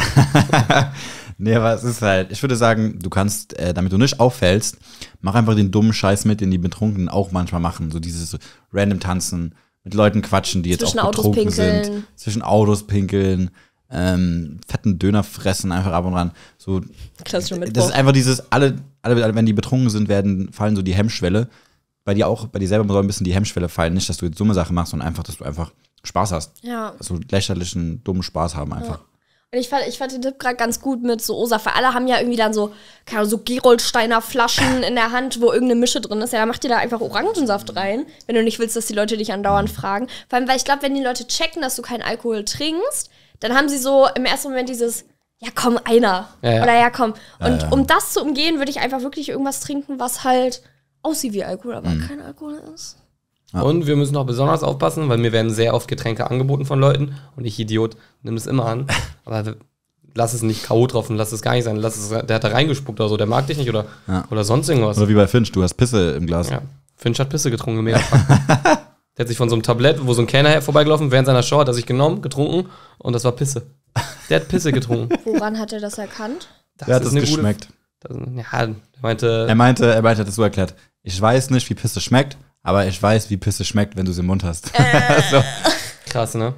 Nee, aber es ist halt, ich würde sagen, du kannst, äh, damit du nicht auffällst, mach einfach den dummen Scheiß mit, den die Betrunkenen auch manchmal machen. So dieses so random Tanzen, mit Leuten quatschen, die jetzt Zwischen auch Autos betrunken pinkeln. sind. Zwischen Autos pinkeln. Ähm, fetten Döner fressen, einfach ab und ran. So, Klassischer Mittwoch. das ist einfach dieses, alle, alle, wenn die betrunken sind, werden, fallen so die Hemmschwelle. Bei dir auch, bei dir selber soll ein bisschen die Hemmschwelle fallen. Nicht, dass du jetzt dumme Sachen machst, sondern einfach, dass du einfach Spaß hast. Ja. Also lächerlichen, dummen Spaß haben einfach. Und ich fand, ich fand den Tipp gerade ganz gut mit so O-Saft, weil alle haben ja irgendwie dann so, keine Ahnung, so Geroldsteiner Flaschen in der Hand, wo irgendeine Mische drin ist. Ja, dann mach dir da einfach Orangensaft rein, wenn du nicht willst, dass die Leute dich andauernd fragen. Vor allem, weil ich glaube, wenn die Leute checken, dass du keinen Alkohol trinkst, dann haben sie so im ersten Moment dieses, ja komm, einer. Ja, ja. Oder ja komm. Und Ja, ja. um das zu umgehen, würde ich einfach wirklich irgendwas trinken, was halt aussieht wie Alkohol, aber Mhm. kein Alkohol ist. Ja. Und wir müssen auch besonders aufpassen, weil mir werden sehr oft Getränke angeboten von Leuten. Und ich, Idiot, nimm das immer an. Aber lass es nicht K O drauf und lass es gar nicht sein. Lass es, der hat da reingespuckt oder so, der mag dich nicht oder, Ja. oder sonst irgendwas. Oder wie bei Finch, du hast Pisse im Glas. Ja, Finch hat Pisse getrunken, mega krank. Der hat sich von so einem Tablett, wo so ein Kellner vorbeigelaufen, während seiner Show hat er sich genommen, getrunken und das war Pisse. Der hat Pisse getrunken. Woran hat er das erkannt? Das Der hat es eine gute- geschmeckt. Das, ja, der meinte, Er meinte, er meinte, hat es so erklärt. Ich weiß nicht, wie Pisse schmeckt, aber ich weiß, wie Pisse schmeckt, wenn du sie im Mund hast. so. krass, ne?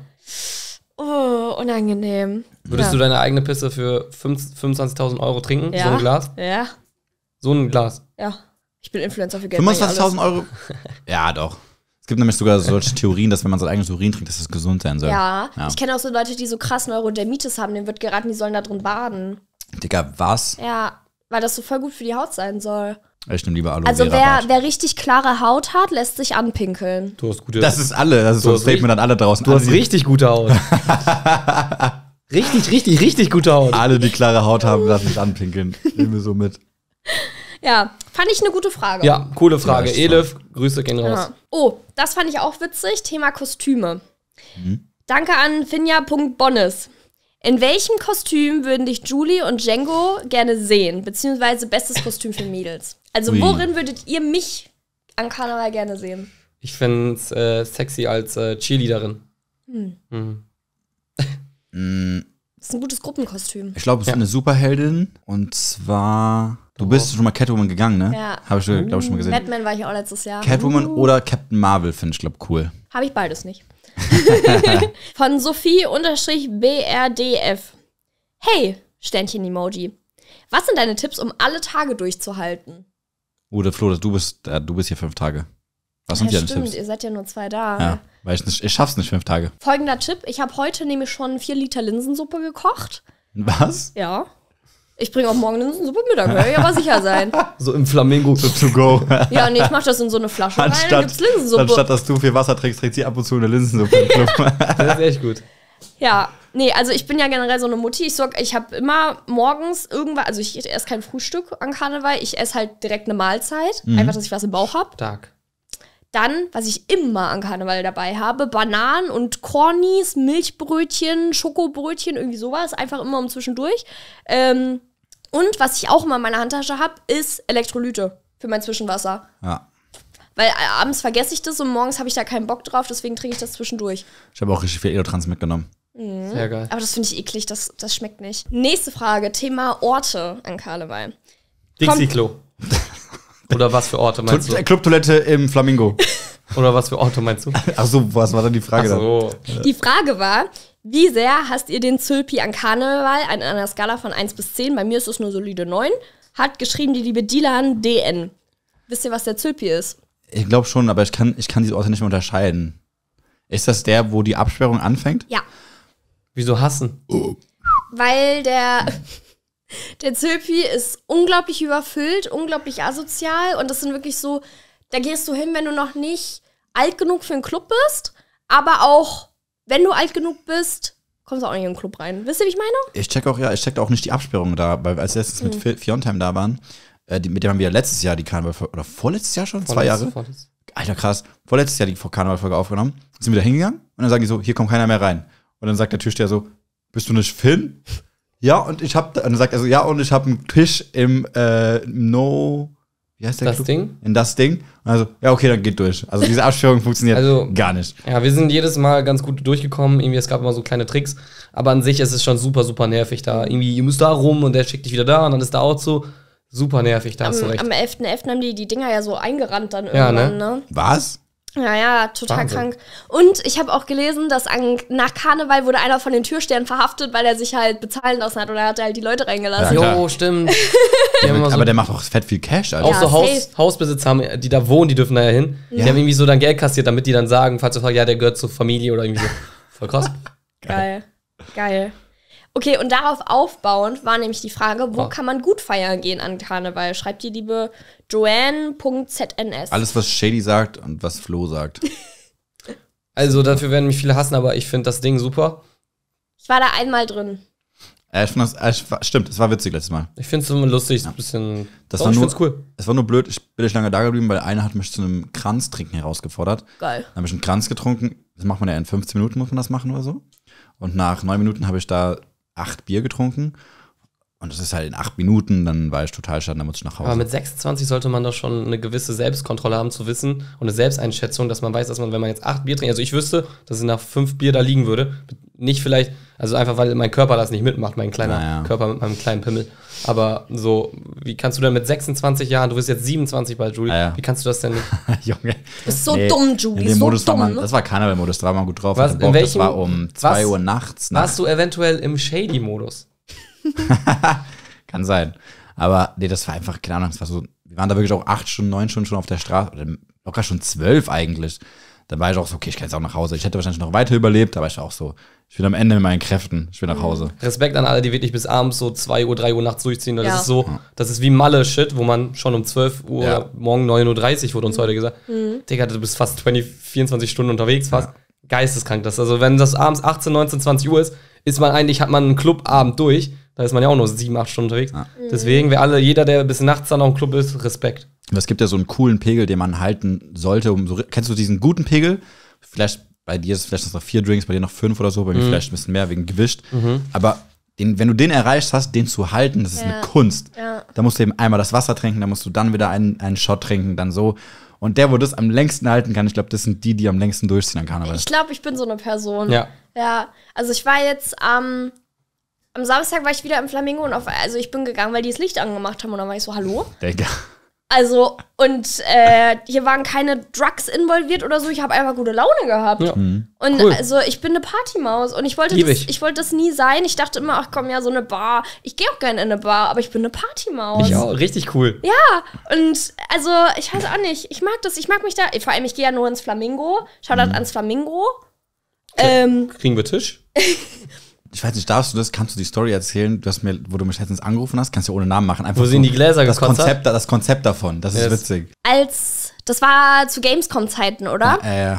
Oh, unangenehm. Würdest ja. du deine eigene Pisse für fünfundzwanzigtausend Euro trinken? Ja. So ein Glas? Ja, So ein Glas. ja. Ich bin Influencer für Geld. mach ich fünfundzwanzigtausend Euro? Ja, doch. Es gibt nämlich sogar solche Theorien, dass wenn man sein eigenes Urin trinkt, dass es gesund sein soll. Ja, Ja. ich kenne auch so Leute, die so krass Neurodermitis haben, denen wird geraten, die sollen da drin baden. Digga, was? Ja, weil das so voll gut für die Haut sein soll. Ich nehme lieber Aloe Also Vera wer, Bad. wer richtig klare Haut hat, lässt sich anpinkeln. Du hast gute Das ist alle, das ist Du so ein hast Statement an alle draußen. Du alle, hast die- richtig gute Haut. richtig, richtig, richtig gute Haut. Alle, die klare Haut haben, lassen sich anpinkeln. Nehmen wir so mit. Ja, fand ich eine gute Frage. Ja, coole Frage. Ja, ist Elif, Grüße gehen raus. Ja. Oh, das fand ich auch witzig. Thema Kostüme. Mhm. Danke an finja.bonnes. In welchem Kostüm würden dich Julie und Django gerne sehen? Beziehungsweise bestes Kostüm für Mädels? Also Ui. worin würdet ihr mich an Karneval gerne sehen? Ich fände es äh, sexy als äh, Cheerleaderin. Hm. Mhm. Mm, Das ist ein gutes Gruppenkostüm. Ich glaube, es ist Ja. eine Superheldin. Und zwar. Du bist schon mal Catwoman gegangen, ne? Ja. Habe ich, glaube ich, schon mal gesehen. Batman war ich auch letztes Jahr. Catwoman oder Captain Marvel finde ich, glaube ich, cool. Habe ich beides nicht. Von Sophie-B R D F. Hey, Sternchen-Emoji. Was sind deine Tipps, um alle Tage durchzuhalten? Oder Flo, du bist, äh, du bist hier fünf Tage. Was sind Ja, deine stimmt, Tipps? ihr seid ja nur zwei da. Ja, weil ich, nicht, ich schaff's nicht fünf Tage. Folgender Tipp, ich habe heute nämlich schon vier Liter Linsensuppe gekocht. Was? Ja. Ich bringe auch morgen Linsensuppe mit, da kann ich aber sicher sein. So im Flamingo. So to go. Ja, nee, ich mach das in so eine Flasche rein, dann Anstatt, gibt's Linsensuppe. anstatt dass du viel Wasser trinkst, trinkt sie ab und zu eine Linsensuppe im Club. Das ist echt gut. Ja, nee, also ich bin ja generell so eine Mutti. Ich, sorg, ich habe immer morgens irgendwas, also ich esse kein Frühstück an Karneval, ich esse halt direkt eine Mahlzeit. Mhm. Einfach, dass ich was im Bauch habe. Stark. Dann, was ich immer an Karneval dabei habe, Bananen und Cornies, Milchbrötchen, Schokobrötchen, irgendwie sowas. Einfach immer um zwischendurch. Ähm, und was ich auch immer in meiner Handtasche habe, ist Elektrolyte für mein Zwischenwasser. Ja. Weil äh, abends vergesse ich das und morgens habe ich da keinen Bock drauf, deswegen trinke ich das zwischendurch. Ich habe auch richtig viel Elotrans mitgenommen. Sehr geil. Aber das finde ich eklig, das, das schmeckt nicht. Nächste Frage, Thema Orte an Karneval. Dixie-Klo. Oder was für Orte meinst du? Clubtoilette im Flamingo. Oder was für Orte meinst du? Ach so, was war dann die Frage? Ach so. Die Frage war, wie sehr hasst ihr den Zülpi an Karneval? An einer Skala von eins bis zehn, bei mir ist es nur solide neun. Hat geschrieben die liebe Dilan D N. Wisst ihr, was der Zülpi ist? Ich glaube schon, aber ich kann, ich kann diese Orte nicht mehr unterscheiden. Ist das der, wo die Absperrung anfängt? Ja. Wieso hassen? Weil der, der Zülpi ist unglaublich überfüllt, unglaublich asozial und das sind wirklich so, da gehst du hin, wenn du noch nicht alt genug für einen Club bist, aber auch, wenn du alt genug bist, kommst du auch nicht in den Club rein. Wisst ihr, wie ich meine? Ich check auch, ja, ich check auch nicht die Absperrung da, weil als letztes mit Fi- Fiontime da waren, äh, die, mit dem haben wir letztes Jahr die Karneval, oder vorletztes Jahr schon? Zwei Jahre? Vorletztes. Alter, krass. Vorletztes Jahr die Karnevalfolge aufgenommen. Sind wir da hingegangen und dann sagen die so, hier kommt keiner mehr rein. Und dann sagt der Türsteher so, bist du nicht Finn? Ja, und ich hab, und dann sagt er so, ja, und ich hab einen Tisch im äh, No, wie heißt der Das Club? Ding? In das Ding. Und also, ja, okay, dann geht durch. Also diese Absperrung funktioniert Also- gar nicht. Ja, wir sind jedes Mal ganz gut durchgekommen. Irgendwie, es gab immer so kleine Tricks. Aber an sich ist es schon super, super nervig da. Irgendwie, ihr müsst da rum und der schickt dich wieder da und dann ist da auch so. Super nervig, da hast du Am, recht. am elften elften haben die die Dinger ja so eingerannt dann Ja, irgendwann, ne? ne? Was? Ja, ja, total Wahnsinn. krank. Und ich habe auch gelesen, dass an, nach Karneval wurde einer von den Türstern verhaftet, weil er sich halt bezahlen lassen hat oder er hat halt die Leute reingelassen. Ja, klar. Jo, stimmt. Die haben immer so, Aber der macht auch fett viel Cash, Alter. auch Ja, so Haus, safe. Hausbesitzer, haben, die da wohnen, die dürfen da ja hin. Die haben irgendwie so dann Geld kassiert, damit die dann sagen, falls du fragst, ja, der gehört zur Familie oder irgendwie so. Voll krass. Geil. Geil. Okay, und darauf aufbauend war nämlich die Frage, wo Oh. kann man gut feiern gehen an Karneval? Schreibt die liebe Joanne.zns. Alles, was Shady sagt und was Flo sagt. Also dafür werden mich viele hassen, aber ich finde das Ding super. Ich war da einmal drin. Äh, ich fand das, äh, ich war- stimmt, es war witzig letztes Mal. Ich finde es immer lustig, ein bisschen. Das Doch, war ich nur, find's cool. Es war nur blöd, ich bin nicht lange da geblieben, weil einer hat mich zu einem Kranz-Trinken herausgefordert. Geil. Dann habe ich einen Kranz getrunken. Das macht man ja in fünfzehn Minuten, muss man das machen oder so. Und nach neun Minuten habe ich da acht Bier getrunken. Und das ist halt in acht Minuten, dann war ich total schade, dann muss ich nach Hause. Aber mit sechsundzwanzig sollte man doch schon eine gewisse Selbstkontrolle haben, zu wissen und eine Selbsteinschätzung, dass man weiß, dass man, wenn man jetzt acht Bier trinkt, also ich wüsste, dass ich nach fünf Bier da liegen würde. Nicht vielleicht, also einfach, weil mein Körper das nicht mitmacht, mein kleiner Naja. Körper mit meinem kleinen Pimmel. Aber so, wie kannst du denn mit sechsundzwanzig Jahren, du bist jetzt siebenundzwanzig bald, Julie, Ja, ja. wie kannst du das denn nicht? Junge. Du bist so Nee, dumm, Julie, in dem so Modus war dumm. man, ne? das war Karneval-Modus, da war man gut drauf. Was, hatte in Bock, welchem- das war um zwei was? Uhr nachts. Warst du eventuell im Shady-Modus? Kann sein. Aber nee, das war einfach, keine Ahnung, das war so, wir waren da wirklich auch acht Stunden, neun Stunden schon auf der Straße, oder locker schon zwölf eigentlich. Da war ich auch so, okay, ich kann jetzt auch nach Hause. Ich hätte wahrscheinlich noch weiter überlebt, aber ich war auch so, ich bin am Ende mit meinen Kräften, ich will nach Hause. Respekt an alle, die wirklich bis abends so zwei Uhr, drei Uhr nachts durchziehen. Das Ja. ist so, das ist wie Malle-Shit, wo man schon um zwölf Uhr, Ja. morgen neun Uhr dreißig wurde uns heute gesagt. Digga, du bist fast zwanzig, vierundzwanzig Stunden unterwegs, fast. Geisteskrank das. Also wenn das abends achtzehn, neunzehn, zwanzig Uhr ist, ist man eigentlich, hat man einen Clubabend durch. Da ist man ja auch nur sieben, acht Stunden unterwegs. Ja. Deswegen, wer alle, jeder, der bis nachts dann noch im Club ist, Respekt. Aber es gibt ja so einen coolen Pegel, den man halten sollte, um so, kennst du diesen guten Pegel? Vielleicht bei dir ist es vielleicht noch vier Drinks, bei dir noch fünf oder so, bei mir vielleicht ein bisschen mehr wegen Gewicht. Aber den, wenn du den erreicht hast, den zu halten, das ist Ja. eine Kunst. Ja. Da musst du eben einmal das Wasser trinken, dann musst du dann wieder einen, einen Shot trinken, dann so. Und der, wo das am längsten halten kann, ich glaube, das sind die, die am längsten durchziehen an Karneval. Ich glaube, ich bin so eine Person. Ja. Ja, also ich war jetzt am am Samstag war ich wieder im Flamingo und auf, also ich bin gegangen, weil die das Licht angemacht haben und dann war ich so, hallo? Digga. Also, und äh, hier waren keine Drugs involviert oder so, ich habe einfach gute Laune gehabt. Ja. Und Cool. also ich bin eine Partymaus und ich wollte Lieb das, ich. ich wollte das nie sein. Ich dachte immer, ach komm, ja, so eine Bar. Ich gehe auch gerne in eine Bar, aber ich bin eine Partymaus. Ich auch, richtig cool. Ja, und also ich weiß auch nicht, ich mag das, ich mag mich da, vor allem ich gehe ja nur ins Flamingo, Shoutout ans Flamingo. Ähm, Kriegen wir Tisch? ich weiß nicht, darfst du das, kannst du die Story erzählen, du hast mir, wo du mich letztens angerufen hast, kannst du ja ohne Namen machen. Einfach Wo sie in die Gläser das gekotzt Konzept, das Konzept davon, das ist Yes. witzig. Als, das war zu Gamescom-Zeiten, oder? Äh,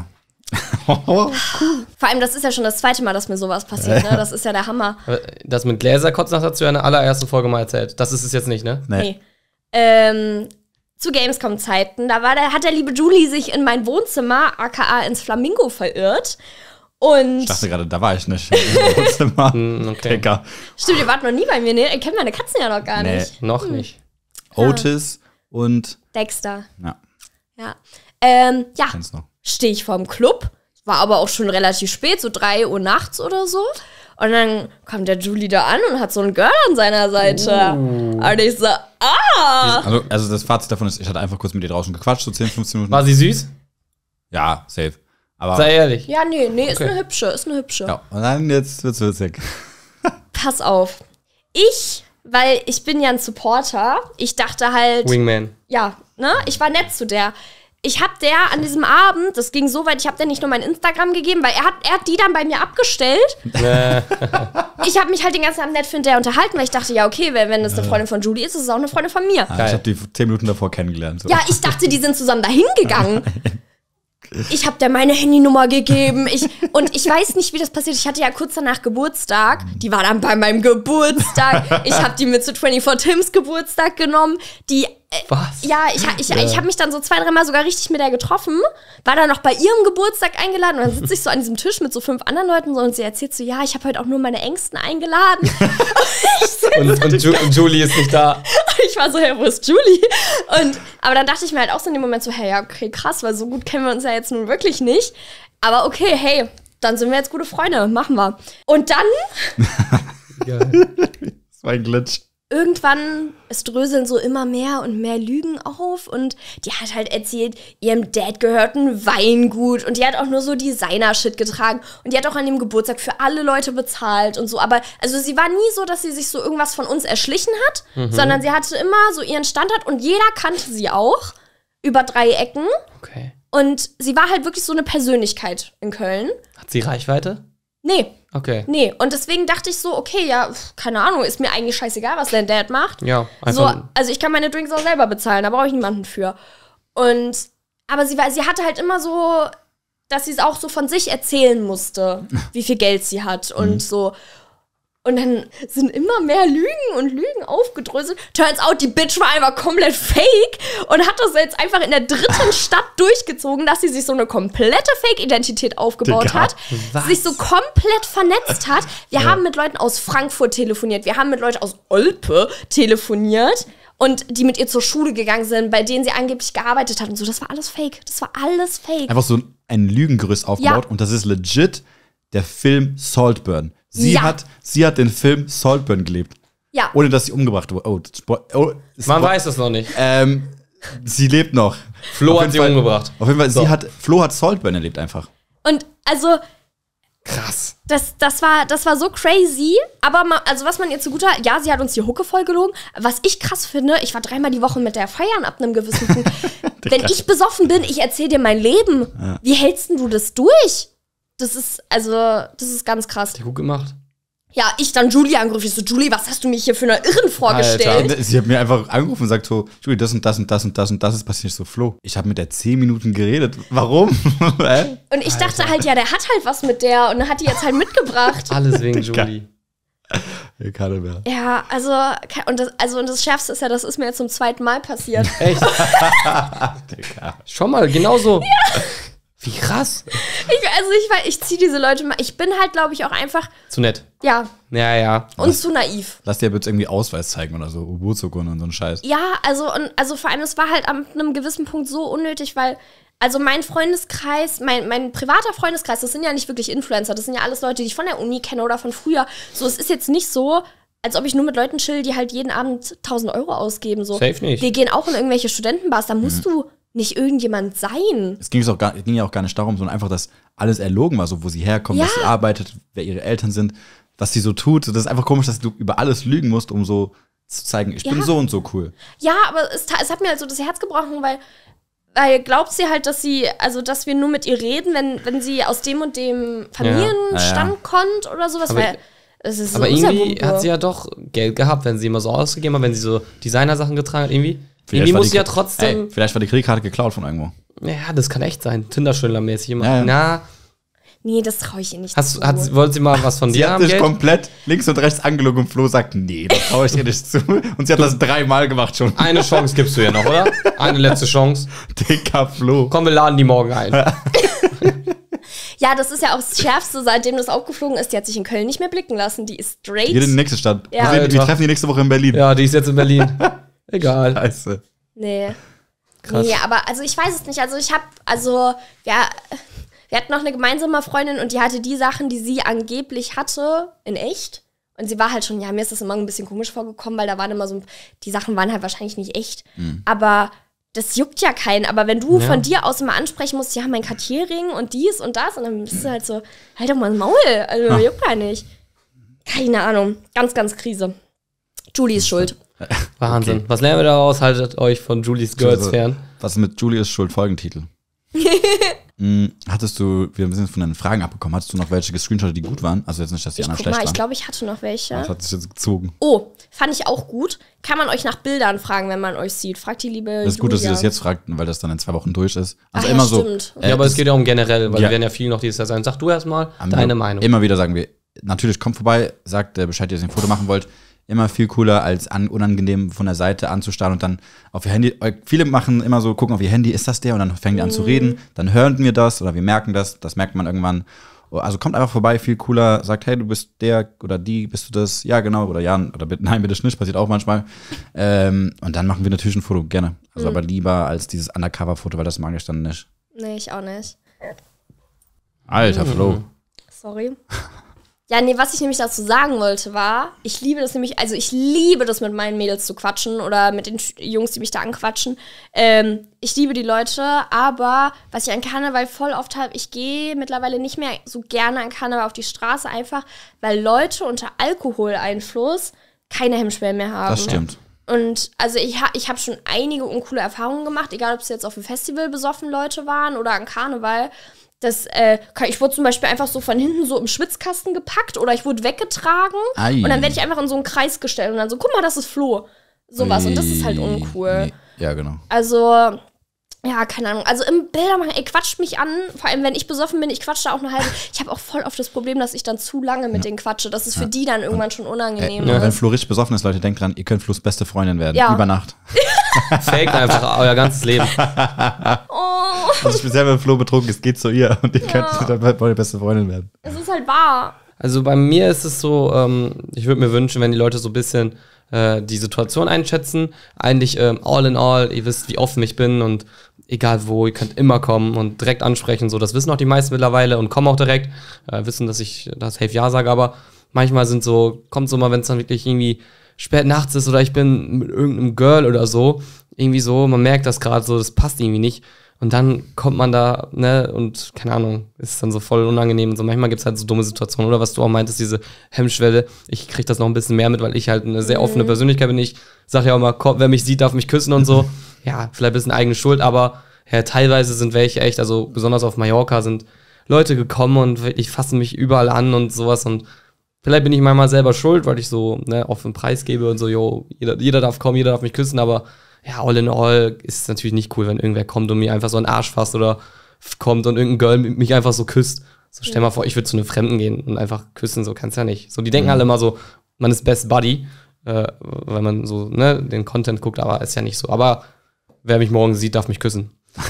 Vor allem, das ist ja schon das zweite Mal, dass mir sowas passiert, ne? Das ist ja der Hammer. Das mit Gläserkotzen hast du ja in der allerersten Folge mal erzählt. Das ist es jetzt nicht, ne? nee. Nee. Ähm, zu Gamescom-Zeiten, da war der, hat der liebe Julie sich in mein Wohnzimmer, aka ins Flamingo, verirrt. Und Ich dachte gerade, da war ich nicht. Im Wohnzimmer. Hm, okay. Digga. stimmt, ihr wart noch nie bei mir, ne? Ihr kennt meine Katzen ja noch gar Nee. nicht. Noch nicht. Otis und, Dexter, ja, ja. Ähm, ja, kennst noch. stehe ich vorm Club, war aber auch schon relativ spät, so drei Uhr nachts oder so. Und dann kommt der Julie da an und hat so ein Girl an seiner Seite. Uh. Und ich so, ah! Also, also das Fazit davon ist, ich hatte einfach kurz mit ihr draußen gequatscht, so zehn, fünfzehn Minuten. War sie süß? Ja, safe. Aber, Sei ehrlich. Ja, nee, nee, ist Okay. eine hübsche, ist eine hübsche. ja, und dann jetzt wird's witzig. Pass auf. Ich, weil ich bin ja ein Supporter, ich dachte halt, Wingman. ja, ne, ich war nett zu der. Ich hab der an diesem Abend, das ging so weit, ich hab der nicht nur mein Instagram gegeben, weil er hat, er hat die dann bei mir abgestellt. Äh, Ich habe mich halt den ganzen Abend nett mit der unterhalten, weil ich dachte, ja, okay, wenn wenn das eine Freundin von Julie ist, ist es auch eine Freundin von mir. Ah, ich habe die zehn Minuten davor kennengelernt. So. Ja, ich dachte, die sind zusammen dahin gegangen. Ich habe der meine Handynummer gegeben. Ich, und ich weiß nicht, wie das passiert. Ich hatte ja kurz danach Geburtstag. Die war dann bei meinem Geburtstag. Ich habe die mit zu vierundzwanzig Tims Geburtstag genommen. Die, äh, was? ja, ich, ich, ich habe mich dann so zwei, dreimal sogar richtig mit der getroffen. War dann noch bei ihrem Geburtstag eingeladen. Und dann sitze ich so an diesem Tisch mit so fünf anderen Leuten so, und sie erzählt so, ja, ich habe heute auch nur meine Ängsten eingeladen. Und, und, Ju und Julie ist nicht da. Ich war so, hey, wo ist Julie? Und, aber dann dachte ich mir halt auch so in dem Moment so, hey, ja, okay, krass, weil so gut kennen wir uns ja jetzt nun wirklich nicht. Aber okay, hey, dann sind wir jetzt gute Freunde, machen wir. Und dann, Geil. Das war ein Glitch. irgendwann, es dröseln so immer mehr und mehr Lügen auf. Und die hat halt erzählt, ihrem Dad gehört ein Weingut. Und die hat auch nur so Designer-Shit getragen. Und die hat auch an dem Geburtstag für alle Leute bezahlt und so. Aber also sie war nie so, dass sie sich so irgendwas von uns erschlichen hat. Mhm. Sondern sie hatte immer so ihren Standard. Und jeder kannte sie auch über drei Ecken. Okay. Und sie war halt wirklich so eine Persönlichkeit in Köln. Hat sie Reichweite? Nee, Okay. nee. Und deswegen dachte ich so, okay, ja, pf, keine Ahnung, ist mir eigentlich scheißegal, was dein Dad macht. Ja, So, einfach. also ich kann meine Drinks auch selber bezahlen, da brauche ich niemanden für. Und, aber sie war, sie hatte halt immer so, dass sie es auch so von sich erzählen musste, wie viel Geld sie hat und so. Und dann sind immer mehr Lügen und Lügen aufgedröselt. Turns out, die Bitch war einfach komplett fake und hat das jetzt einfach in der dritten Stadt durchgezogen, dass sie sich so eine komplette Fake-Identität aufgebaut Digga, hat, was? sich so komplett vernetzt hat. Wir haben mit Leuten aus Frankfurt telefoniert, wir haben mit Leuten aus Olpe telefoniert und die mit ihr zur Schule gegangen sind, bei denen sie angeblich gearbeitet hat und so. Das war alles fake. Das war alles fake. Einfach so ein Lügengerüst aufgebaut Ja. und das ist legit der Film Saltburn. Sie, Ja. hat, sie hat den Film Saltburn gelebt, Ja. ohne dass sie umgebracht wurde. Oh, Spo oh, Man Spo- weiß es noch nicht. Ähm, sie lebt noch. Flo Auf hat jeden sie Fall- umgebracht. Auf jeden Fall, So. sie hat, Flo hat Saltburn erlebt einfach. Und also, Krass. Das, das, war, das war so crazy, aber ma, also was man ihr zugute hat, ja, sie hat uns die Hucke voll gelogen. Was ich krass finde, ich war dreimal die Woche mit der feiern ab einem gewissen Punkt. Wenn ich besoffen bin, ich erzähle dir mein Leben. Ja. Wie hältst denn du das durch? Das ist, also, das ist ganz krass. Die gut gemacht. Ja, ich dann Julie angerufen. Ich so, Julie, was hast du mir hier für eine Irren vorgestellt? Alter. Sie hat mir einfach angerufen und sagt so, Julie, das und das und das und das und das ist passiert. Ich so, Flo, ich habe mit der zehn Minuten geredet. Warum? Hä? Und ich dachte halt, ja, der hat halt was mit der und hat die jetzt halt mitgebracht. Alles wegen Digga. Julie. Ich kann nicht mehr. Ja, also, und das, also, und das Schärfste ist ja, das ist mir jetzt zum zweiten Mal passiert. Echt? Digga. Schon mal, genauso. Wie krass. Ich, also ich, war- ich ziehe diese Leute mal. Ich bin halt, glaube ich, auch einfach, Zu nett. ja, Ja, ja. und zu naiv. Lass dir bitte irgendwie Ausweis zeigen oder so, Geburtsurkunde und so ein Scheiß. Ja, also, und, also vor allem, es war halt an einem gewissen Punkt so unnötig, weil, also mein Freundeskreis, mein, mein privater Freundeskreis, das sind ja nicht wirklich Influencer, das sind ja alles Leute, die ich von der Uni kenne oder von früher. So, es ist jetzt nicht so, als ob ich nur mit Leuten chill, die halt jeden Abend tausend Euro ausgeben. So. Safe nicht. Wir gehen auch in irgendwelche Studentenbars, da musst du nicht irgendjemand sein. Es ging, es auch gar, es ging ja auch gar nicht darum, sondern einfach, dass alles erlogen war, so wo sie herkommt, Ja. was sie arbeitet, wer ihre Eltern sind, was sie so tut. Das ist einfach komisch, dass du über alles lügen musst, um so zu zeigen, ich bin Ja. so und so cool. Ja, aber es, ta- es hat mir halt so das Herz gebrochen, weil, weil glaubt sie halt, dass sie, also dass wir nur mit ihr reden, wenn, wenn sie aus dem und dem Familienstand Ja, ja. kommt oder sowas. Aber weil Es ist Aber so irgendwie Userbombe. hat sie ja doch Geld gehabt, wenn sie immer so ausgegeben hat, wenn sie so Designer-Sachen getragen hat, irgendwie. Vielleicht irgendwie war muss die- sie ja trotzdem. Ey, vielleicht war die Kreditkarte geklaut von irgendwo. Ja, das kann echt sein. Tinder-Schwindler-mäßig immer. Ja, ja. Na, Nee, das traue ich ihr nicht hast, zu. hat, wollte sie mal was von Sie dir hat haben, sich Geld? komplett links und rechts angelogen und Flo sagt, nee, das traue ich ihr nicht zu. Und sie hat das dreimal gemacht schon. Eine Chance gibst du ja noch, oder? Eine letzte Chance. Dicker Flo. Komm, wir laden die morgen ein. Ja, das ist ja auch das Schärfste, seitdem das aufgeflogen ist. Die hat sich in Köln nicht mehr blicken lassen. Die ist straight. Hier in die nächste Stadt. Ja. Wir, sehen, wir Alter. treffen die nächste Woche in Berlin. Ja, die ist jetzt in Berlin. Egal. Scheiße. Nee. Krass. Nee, aber also ich weiß es nicht. Also ich habe, also, ja, wir hatten noch eine gemeinsame Freundin und die hatte die Sachen, die sie angeblich hatte, in echt. Und sie war halt schon, ja, mir ist das immer ein bisschen komisch vorgekommen, weil da waren immer so, die Sachen waren halt wahrscheinlich nicht echt. Mhm. Aber das juckt ja keinen. Aber wenn du Ja. von dir aus immer ansprechen musst, ja, mein Cartier-Ring und dies und das, und dann bist du halt so, halt doch mal das Maul. Also, Ah. juckt gar nicht. Keine Ahnung. Ganz, ganz Krise. Julie ist schuld. Wahnsinn. Okay. Was lernen wir daraus? Haltet euch von Julie's Girls Also, fern. Was ist mit Julius Schuld Folgentitel? hm, hattest du, wir sind von deinen Fragen abgekommen, hattest du noch welche gescreenshottet, die gut waren? Also jetzt nicht, dass die Ich anderen guck schlecht mal, ich waren. glaube, ich hatte noch welche. Das hat sich jetzt gezogen. Oh, fand ich auch gut. Kann man euch nach Bildern fragen, wenn man euch sieht. Fragt die liebe Das ist gut, dass ihr Julia. das jetzt fragt, weil das dann in zwei Wochen durch ist. Also Ach ja, immer so. stimmt. äh, Ja, aber es geht ja um generell, weil Ja. wir werden ja viel noch dieses Jahr sein. Sag du erstmal haben deine wir Meinung. Immer wieder sagen wir, natürlich kommt vorbei, sagt äh, Bescheid, ihr ein Foto machen wollt. Immer viel cooler als an, unangenehm von der Seite anzustarren und dann auf ihr Handy. äh, Viele machen immer so, gucken auf ihr Handy, ist das der? Und dann fangen die an zu reden. Dann hören wir das oder wir merken das. Das merkt man irgendwann. Also kommt einfach vorbei, viel cooler, sagt, hey, du bist der oder die, bist du das? Ja, genau. Oder ja, oder bitte, nein, bitte nicht, passiert auch manchmal. ähm, und dann machen wir natürlich ein Foto, gerne. Also aber lieber als dieses Undercover-Foto, weil das mag ich dann nicht. Nee, ich auch nicht. Alter, Flo. Sorry. Ja, nee, was ich nämlich dazu sagen wollte, war, ich liebe das nämlich, also ich liebe das mit meinen Mädels zu quatschen oder mit den Jungs, die mich da anquatschen. Ähm, ich liebe die Leute, aber was ich an Karneval voll oft habe, ich gehe mittlerweile nicht mehr so gerne an Karneval auf die Straße, einfach weil Leute unter Alkoholeinfluss keine Hemmschwellen mehr haben. Das stimmt. Und also ich, ha ich habe schon einige uncoole Erfahrungen gemacht, egal ob es jetzt auf dem Festival besoffen Leute waren oder an Karneval. Das, äh, ich wurde zum Beispiel einfach so von hinten so im Schwitzkasten gepackt oder ich wurde weggetragen Ei. und dann werde ich einfach in so einen Kreis gestellt und dann so, guck mal, das ist Flo. Sowas und das ist halt uncool. Nee. Ja, genau. Also, ja, keine Ahnung. Also im Bilder machen, ey, quatscht mich an. Vor allem, wenn ich besoffen bin, ich quatsche da auch eine halbe. Ich habe auch voll oft das Problem, dass ich dann zu lange mit denen quatsche. Das ist für die dann irgendwann schon unangenehm. Äh, ist. wenn Flo richtig besoffen ist, Leute, denkt dran, ihr könnt Flo's beste Freundin werden. Ja. Über Nacht. Fake einfach euer ganzes Leben. Oh, Also speziell, wenn Flo betrunken ist, geht zu ihr und ihr könnt Ja. dann eure beste Freundin werden. es ist halt wahr. Also bei mir ist es so, ähm, ich würde mir wünschen, wenn die Leute so ein bisschen äh, die Situation einschätzen. Eigentlich ähm, all in all, ihr wisst, wie offen ich bin und egal wo, ihr könnt immer kommen und direkt ansprechen. So, das wissen auch die meisten mittlerweile und kommen auch direkt. Äh, wissen, dass ich das safe ja sage, aber manchmal sind so, kommt so mal, wenn es dann wirklich irgendwie spät nachts ist oder ich bin mit irgendeinem Girl oder so, irgendwie so, man merkt das gerade so, das passt irgendwie nicht. Und dann kommt man da, ne, und keine Ahnung, ist dann so voll unangenehm und so. Manchmal gibt es halt so dumme Situationen, oder was du auch meintest, diese Hemmschwelle. Ich krieg das noch ein bisschen mehr mit, weil ich halt eine sehr offene Persönlichkeit bin. Ich sag ja auch mal, komm, wer mich sieht, darf mich küssen und so. Ja, vielleicht ein bisschen eigene Schuld, aber ja, teilweise sind welche echt, also besonders auf Mallorca sind Leute gekommen und ich fasse mich überall an und sowas und vielleicht bin ich manchmal selber schuld, weil ich so, ne, auf den Preis gebe und so, jo, jeder, jeder darf kommen, jeder darf mich küssen, aber ja, all in all ist es natürlich nicht cool, wenn irgendwer kommt und mir einfach so einen Arsch fasst oder f- kommt und irgendein Girl mich einfach so küsst. So, stell mal vor, ich würde zu einem Fremden gehen und einfach küssen, so kannst ja nicht. So, die denken alle immer so, man ist Best Buddy, äh, weil man so, ne, den Content guckt, aber ist ja nicht so. Aber wer mich morgen sieht, darf mich küssen.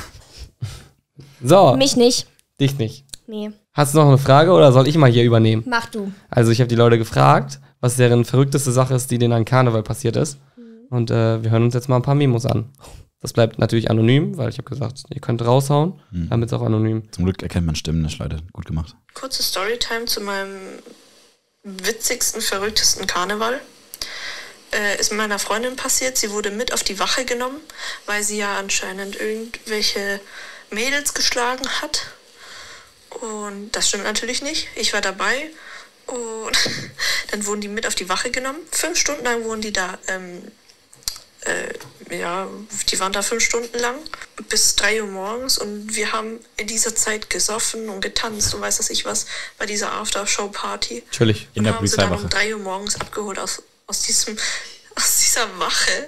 So, Mich nicht. dich nicht. Nee, Hast du noch eine Frage oder soll ich mal hier übernehmen? mach du. Also ich habe die Leute gefragt, was deren verrückteste Sache ist, die denen an Karneval passiert ist. Und äh, wir hören uns jetzt mal ein paar Memos an. Das bleibt natürlich anonym, weil ich habe gesagt, ihr könnt raushauen, damit es auch anonym. Zum Glück erkennt man Stimmen nicht, Leute. Gut gemacht. Kurze Storytime zu meinem witzigsten, verrücktesten Karneval. Äh, ist mit meiner Freundin passiert. Sie wurde mit auf die Wache genommen, weil sie ja anscheinend irgendwelche Mädels geschlagen hat. Und das stimmt natürlich nicht. Ich war dabei. Und dann wurden die mit auf die Wache genommen. Fünf Stunden lang wurden die da ähm, äh, ja, die waren da fünf Stunden lang bis drei Uhr morgens und wir haben in dieser Zeit gesoffen und getanzt und weiß was ich was bei dieser After-Show-Party. Natürlich. In der und haben sie dann Polizeiwache. um drei Uhr morgens abgeholt aus, aus, diesem, aus dieser Wache.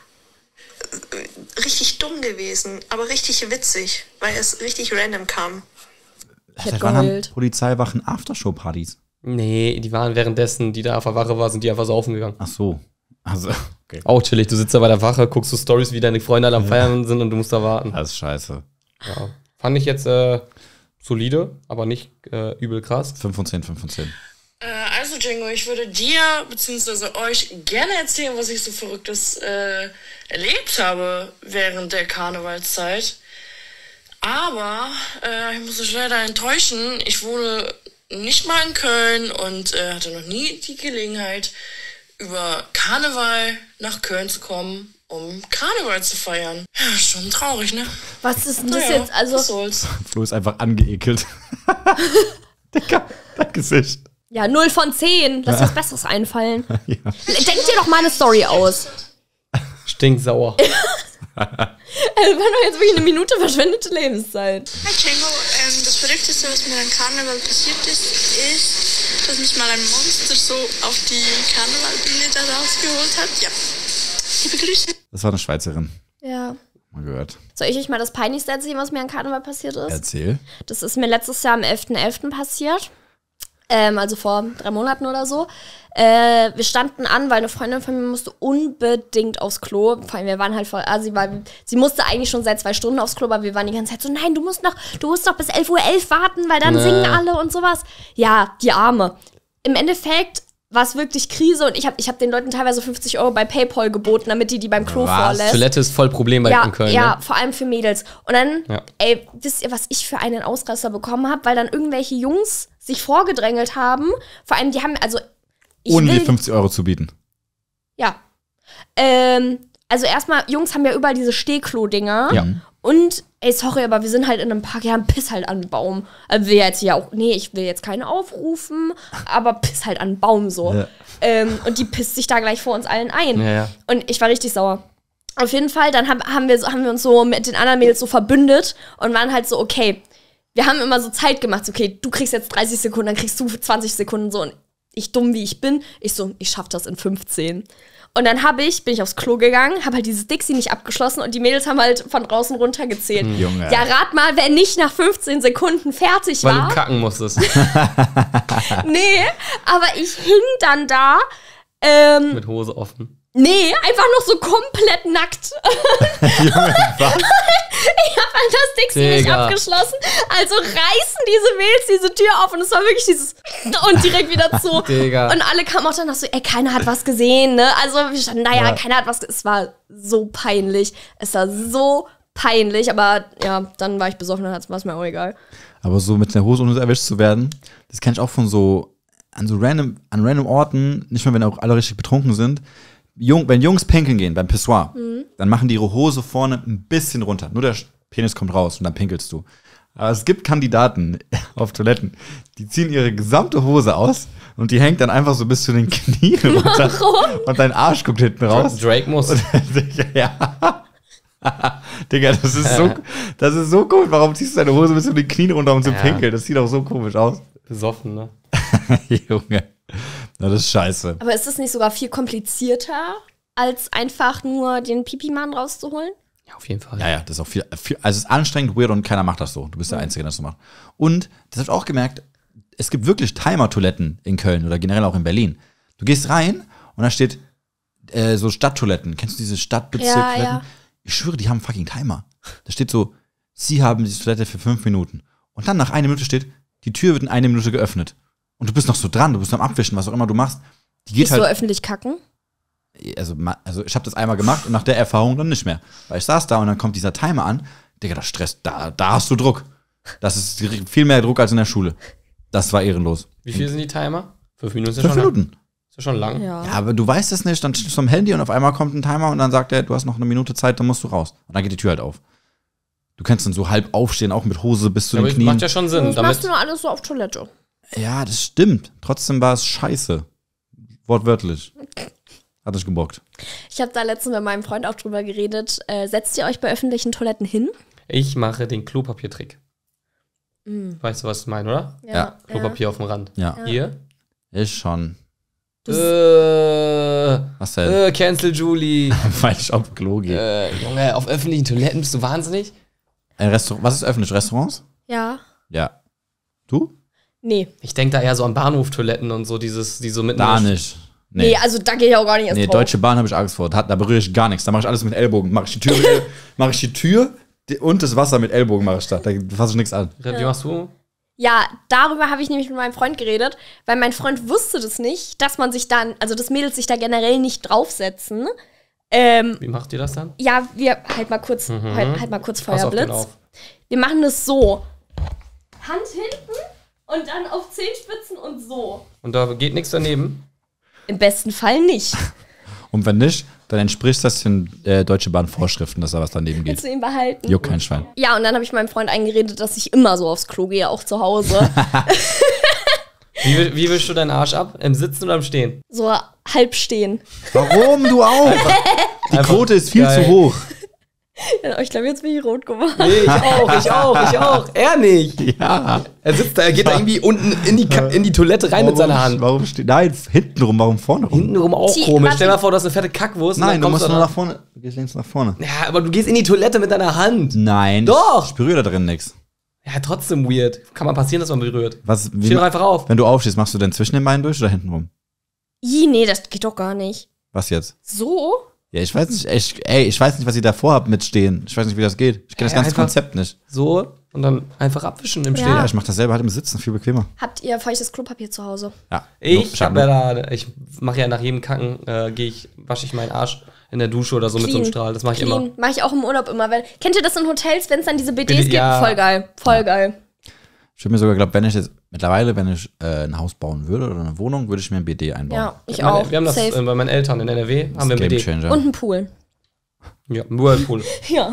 Richtig dumm gewesen, aber richtig witzig, weil es richtig random kam. Ich hätte Seit wann haben geheult. Polizeiwachen Aftershow-Partys? Nee, die waren währenddessen, die da auf der Wache waren, sind die einfach saufen gegangen. Ach so. Also, okay. Auch chillig, du sitzt da bei der Wache, guckst du Stories, wie deine Freunde alle am Feiern sind und du musst da warten. Das ist scheiße. Ja. Fand ich jetzt äh, solide, aber nicht äh, übel krass. fünf von zehn, fünf von zehn. Äh, also Django, ich würde dir bzw. euch gerne erzählen, was ich so Verrücktes äh, erlebt habe während der Karnevalszeit. Aber äh, ich muss euch leider enttäuschen, ich wohne nicht mal in Köln und äh, hatte noch nie die Gelegenheit, über Karneval nach Köln zu kommen, um Karneval zu feiern. Ja, schon traurig, ne? Was ist denn das Naja, jetzt? Also, was soll's. Flo ist einfach angeekelt. Digga, dein Gesicht. ja, null von zehn. Lass dir was Besseres einfallen. Ja. Denk dir doch mal eine Story aus. Stinksauer. Also, war doch jetzt wirklich eine Minute verschwendete Lebenszeit. Hi Django, ähm, das Verrückteste, was mir an Karneval passiert ist, ist, dass mich mal ein Monster so auf die Karnevalbühne da rausgeholt hat. Ja, liebe Grüße. Das war eine Schweizerin. Ja. Mal gehört. Soll ich euch mal das Peinlichste erzählen, was mir an Karneval passiert ist? Erzähl. Das ist mir letztes Jahr am elften elften passiert. Ähm, also vor drei Monaten oder so. Äh, wir standen an, weil eine Freundin von mir musste unbedingt aufs Klo. Vor allem, wir waren halt voll assi, weil sie musste eigentlich schon seit zwei Stunden aufs Klo, aber wir waren die ganze Zeit so, nein, du musst noch, du musst noch bis elf Uhr elf warten, weil dann Nee. singen alle und sowas. Ja, die Arme. Im Endeffekt war es wirklich Krise und ich habe ich hab den Leuten teilweise fünfzig Euro bei PayPal geboten, damit die die beim Klo Was? vorlässt. Toilette ist voll Problem bei Ja, in Köln. ja, Ne? vor allem für Mädels. Und dann, Ja. ey, wisst ihr, was ich für einen Ausraster bekommen habe, weil dann irgendwelche Jungs sich vorgedrängelt haben. Vor allem, die haben, also ich Ohne will, dir fünfzig Euro zu bieten. Ja. Ähm, also erstmal, Jungs haben ja überall diese Stehklo-Dinger. Ja. Und, ey, sorry, aber wir sind halt in einem Park, ja, piss halt an den Baum. Also wir jetzt hier auch, nee, ich will jetzt keinen aufrufen, aber piss halt an den Baum so. Ja. Ähm, und die pisst sich da gleich vor uns allen ein. Ja, ja. Und ich war richtig sauer. Auf jeden Fall, dann haben, haben, wir, so- haben wir uns so mit den anderen Mädels so verbündet und waren halt so, okay, wir haben immer so Zeit gemacht, so, okay, du kriegst jetzt dreißig Sekunden, dann kriegst du zwanzig Sekunden so. Und ich, dumm wie ich bin, ich so, ich schaff das in fünfzehn. Und dann hab ich, bin ich aufs Klo gegangen, habe halt dieses Dixie nicht abgeschlossen und die Mädels haben halt von draußen runtergezählt. Junge. Ja, rat mal, wer nicht nach fünfzehn Sekunden fertig Weil war. du kacken musstest. Nee, aber ich hing dann da. Ähm, Mit Hose offen. nee, einfach noch so komplett nackt. Junge, was? Ich habe halt das Dixie nicht Digga. abgeschlossen. Also reißen diese Mädels diese Tür auf und es war wirklich dieses und direkt wieder zu. Digga. Und alle kamen auch dann noch so, ey, keiner hat was gesehen, ne? Also wir standen, naja, Ja. keiner hat was gesehen. Es war so peinlich. Es war so peinlich, aber ja, dann war ich besoffen, dann war es mir auch egal. Aber so mit der Hose ohne erwischt zu werden, das kenn ich auch von so, an so random, an random Orten, nicht mal wenn auch alle richtig betrunken sind. Jung, wenn Jungs pinkeln gehen beim Pissoir, dann machen die ihre Hose vorne ein bisschen runter. Nur der Penis kommt raus und dann pinkelst du. Aber es gibt Kandidaten auf Toiletten, die ziehen ihre gesamte Hose aus und die hängt dann einfach so bis zu den Knien runter. Warum? Und dein Arsch guckt hinten raus. Drake muss. Ja. Digga, das ist so, das ist so komisch. Warum ziehst du deine Hose bis zu den Knien runter, um zu Ja. pinkeln? Das sieht auch so komisch aus. Besoffen, ne? Junge. Na, das ist scheiße. Aber ist das nicht sogar viel komplizierter, als einfach nur den Pipi-Mann rauszuholen? Ja, auf jeden Fall. Ja, ja, das ist auch viel, viel. Also, es ist anstrengend, weird und keiner macht das so. Du bist der Einzige, der das so macht. Und, das hab ich auch gemerkt, es gibt wirklich Timer-Toiletten in Köln oder generell auch in Berlin. Du gehst rein und da steht äh, so Stadttoiletten. Kennst du diese Stadtbezirktoiletten? Ja, ja. Ich schwöre, die haben einen fucking Timer. Da steht so, sie haben diese Toilette für fünf Minuten. Und dann nach einer Minute steht, die Tür wird in einer Minute geöffnet. Und du bist noch so dran, du bist am Abwischen, was auch immer du machst. Die geht Nicht so halt. öffentlich kacken? Also, ma- also ich habe das einmal gemacht und nach der Erfahrung dann nicht mehr. Weil ich saß da und dann kommt dieser Timer an. Digga, das stresst, da, da hast du Druck. Das ist viel mehr Druck als in der Schule. Das war ehrenlos. Wie viel sind die Timer? Fünf Minuten ist ja Fünf schon lang. Minuten. Ist ja schon lang. Ja. Ja, aber du weißt es nicht, dann steht du am Handy und auf einmal kommt ein Timer und dann sagt er, du hast noch eine Minute Zeit, dann musst du raus. Und dann geht die Tür halt auf. Du kannst dann so halb aufstehen, auch mit Hose bis zu Aber den das Knien. macht ja schon Sinn. Das machst Damit, du nur alles so auf Toilette. Ja, das stimmt. Trotzdem war es scheiße. Wortwörtlich. Hat nicht gebockt. Ich habe da letztens mit meinem Freund auch drüber geredet. Äh, setzt ihr euch bei öffentlichen Toiletten hin? Ich mache den Klopapiertrick. Mm. Weißt du, was ich meine, oder? Ja. Klopapier auf dem Rand. Ja. Hier? Ich schon. Äh, Was denn? äh, cancel Julie. Weil ich auf Klo gehe. äh, Junge, auf öffentlichen Toiletten bist du wahnsinnig? Ein Restaurant. Was ist öffentlich? Restaurants? Ja. Ja. Du? Nee. Ich denke da eher so an Bahnhoftoiletten und so, dieses, die so mitten. Da nicht. Nee, also da gehe ich auch gar nicht erst Nee, drauf. Deutsche Bahn habe ich Angst vor. Da, da berühre ich gar nichts. Da mache ich alles mit Ellbogen. Mache ich die Tür, mit El- mach ich die Tür die, und das Wasser mit Ellbogen mache ich da. Da fasse ich nichts an. Wie machst du? Ja, darüber habe ich nämlich mit meinem Freund geredet, weil mein Freund wusste das nicht, dass man sich dann, also dass Mädels sich da generell nicht draufsetzen. Ähm, Wie macht ihr das dann? ja, wir, halt mal kurz, Mhm. halt, halt mal kurz Pass auf den Feuerblitz. auf. Wir machen das so. Hand hinten und dann auf Zehenspitzen und so. Und da geht nichts daneben? Im besten Fall nicht. Und wenn nicht, dann entspricht das den äh, Deutsche Bahn Vorschriften, dass da was daneben Willst geht. du ihn behalten? Juckt kein Schwein. Ja, und dann habe ich meinem Freund eingeredet, dass ich immer so aufs Klo gehe, auch zu Hause. Wie, wi- wie wischst du deinen Arsch ab? Im Sitzen oder im Stehen? So halb stehen. Warum? Du auch? Die einfach Quote ist viel geil. zu hoch. Ja, ich glaube, jetzt bin ich rot geworden. Nee, ich auch, ich auch, ich auch. Er nicht. Ja. Er sitzt da, er geht da irgendwie unten in die, Ka- in die Toilette rein mit seiner Hand. Warum steht. Nein, hintenrum, warum vorne rum? Hintenrum auch Die- komisch. warte. Stell dir mal vor, du hast eine fette Kackwurst. und Nein, dann du kommst musst nur da- nach vorne. Du gehst links nach vorne. Ja, aber du gehst in die Toilette mit deiner Hand. Nein. Doch. Ich berühre da drin nichts. Ja, trotzdem weird. Kann mal passieren, dass man berührt. Was, wie Steh doch ma- einfach auf. Wenn du aufstehst, machst du denn zwischen den Beinen durch oder hintenrum? Ih, nee, das geht doch gar nicht. Was jetzt? So? Ja, ich weiß nicht, ich, ey, ich weiß nicht, was ihr da vorhabt mit Stehen. Ich weiß nicht, wie das geht. Ich kenne das Ja, ganze einfach- Konzept nicht. So und dann einfach abwischen im Ja. Stehen. Ja, ich mach das selber halt im Sitzen, viel bequemer. Habt ihr feuchtes Klopapier zu Hause? Ja. Ich So, hab ja da, ich mache ja nach jedem Kacken, äh, gehe ich, wasche ich meinen Arsch in der Dusche oder so mit so einem Clean. Strahl. Das mache ich immer. Clean. Mach ich auch im Urlaub immer. Weil, kennt ihr das in Hotels, wenn es dann diese B Ds B D, gibt? ja. Voll geil. Voll geil. Ich würde mir sogar glauben, wenn ich jetzt, mittlerweile, wenn ich äh, ein Haus bauen würde oder eine Wohnung, würde ich mir ein B D einbauen. Ja, ich Meine, auch. wir haben das Safe. äh, bei meinen Eltern in N R W, haben wir ein B Game D. Changer. Und ein Pool. Ja, ein Whirlpool. Ja.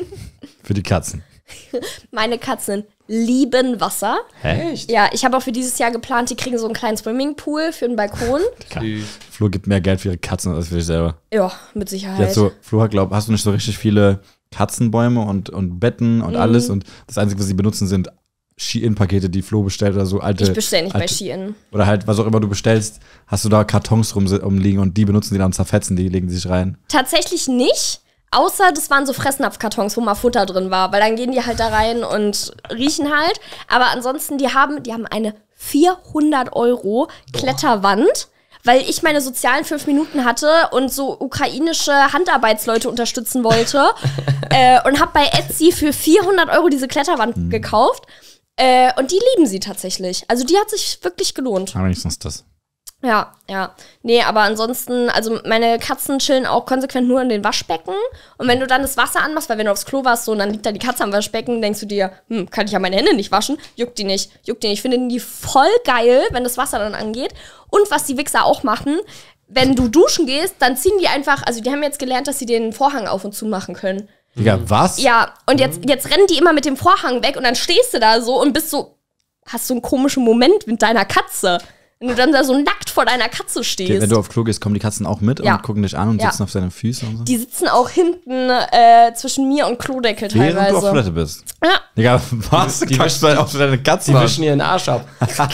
Für die Katzen. Meine Katzen lieben Wasser. Echt? Ja, ich habe auch für dieses Jahr geplant, die kriegen so einen kleinen Swimmingpool für den Balkon. Süß. Flo gibt mehr Geld für ihre Katzen als für sich selber. Ja, mit Die hat Sicherheit. so, Flo hat, glaub, hast du nicht so richtig viele Katzenbäume und, und Betten und alles und das Einzige, was sie benutzen, sind Shein-Pakete, die Flo bestellt oder so alte. Ich bestelle nicht bei alte, Shein. Oder halt, was auch immer du bestellst, hast du da Kartons rum, rumliegen und die benutzen die dann zerfetzen, die legen die sich rein. Tatsächlich nicht. Außer das waren so Fressnapfkartons, wo mal Futter drin war. Weil dann gehen die halt da rein und riechen halt. Aber ansonsten, die haben, die haben eine vierhundert Euro Kletterwand. Weil ich meine sozialen fünf Minuten hatte und so ukrainische Handarbeitsleute unterstützen wollte. äh, und habe bei Etsy für vierhundert Euro diese Kletterwand Mhm. gekauft. Äh, und die lieben sie tatsächlich. Also die hat sich wirklich gelohnt. Aber wenigstens das. Ja, ja. Nee, aber ansonsten, also meine Katzen chillen auch konsequent nur in den Waschbecken. Und wenn du dann das Wasser anmachst, weil wenn du aufs Klo warst so, und dann liegt da die Katze am Waschbecken, denkst du dir, hm, kann ich ja meine Hände nicht waschen? Juckt die nicht, juckt die nicht. Ich finde die voll geil, wenn das Wasser dann angeht. Und was die Wichser auch machen, wenn du duschen gehst, dann ziehen die einfach, also die haben jetzt gelernt, dass sie den Vorhang auf und zu machen können. Digga, was? Ja, und jetzt, jetzt rennen die immer mit dem Vorhang weg und dann stehst du da so und bist so, hast so einen komischen Moment mit deiner Katze. Wenn du dann da so nackt vor deiner Katze stehst. Wenn du auf Klo gehst, kommen die Katzen auch mit Ja. und gucken dich an und Ja. sitzen auf deinen Füßen und so. Die sitzen auch hinten äh, zwischen mir und Klodeckel Während du auf teilweise. Toilette bist. Ja. Digga, was? Die Du kackst halt auf deine Katze. Die wischen ihren Arsch ab.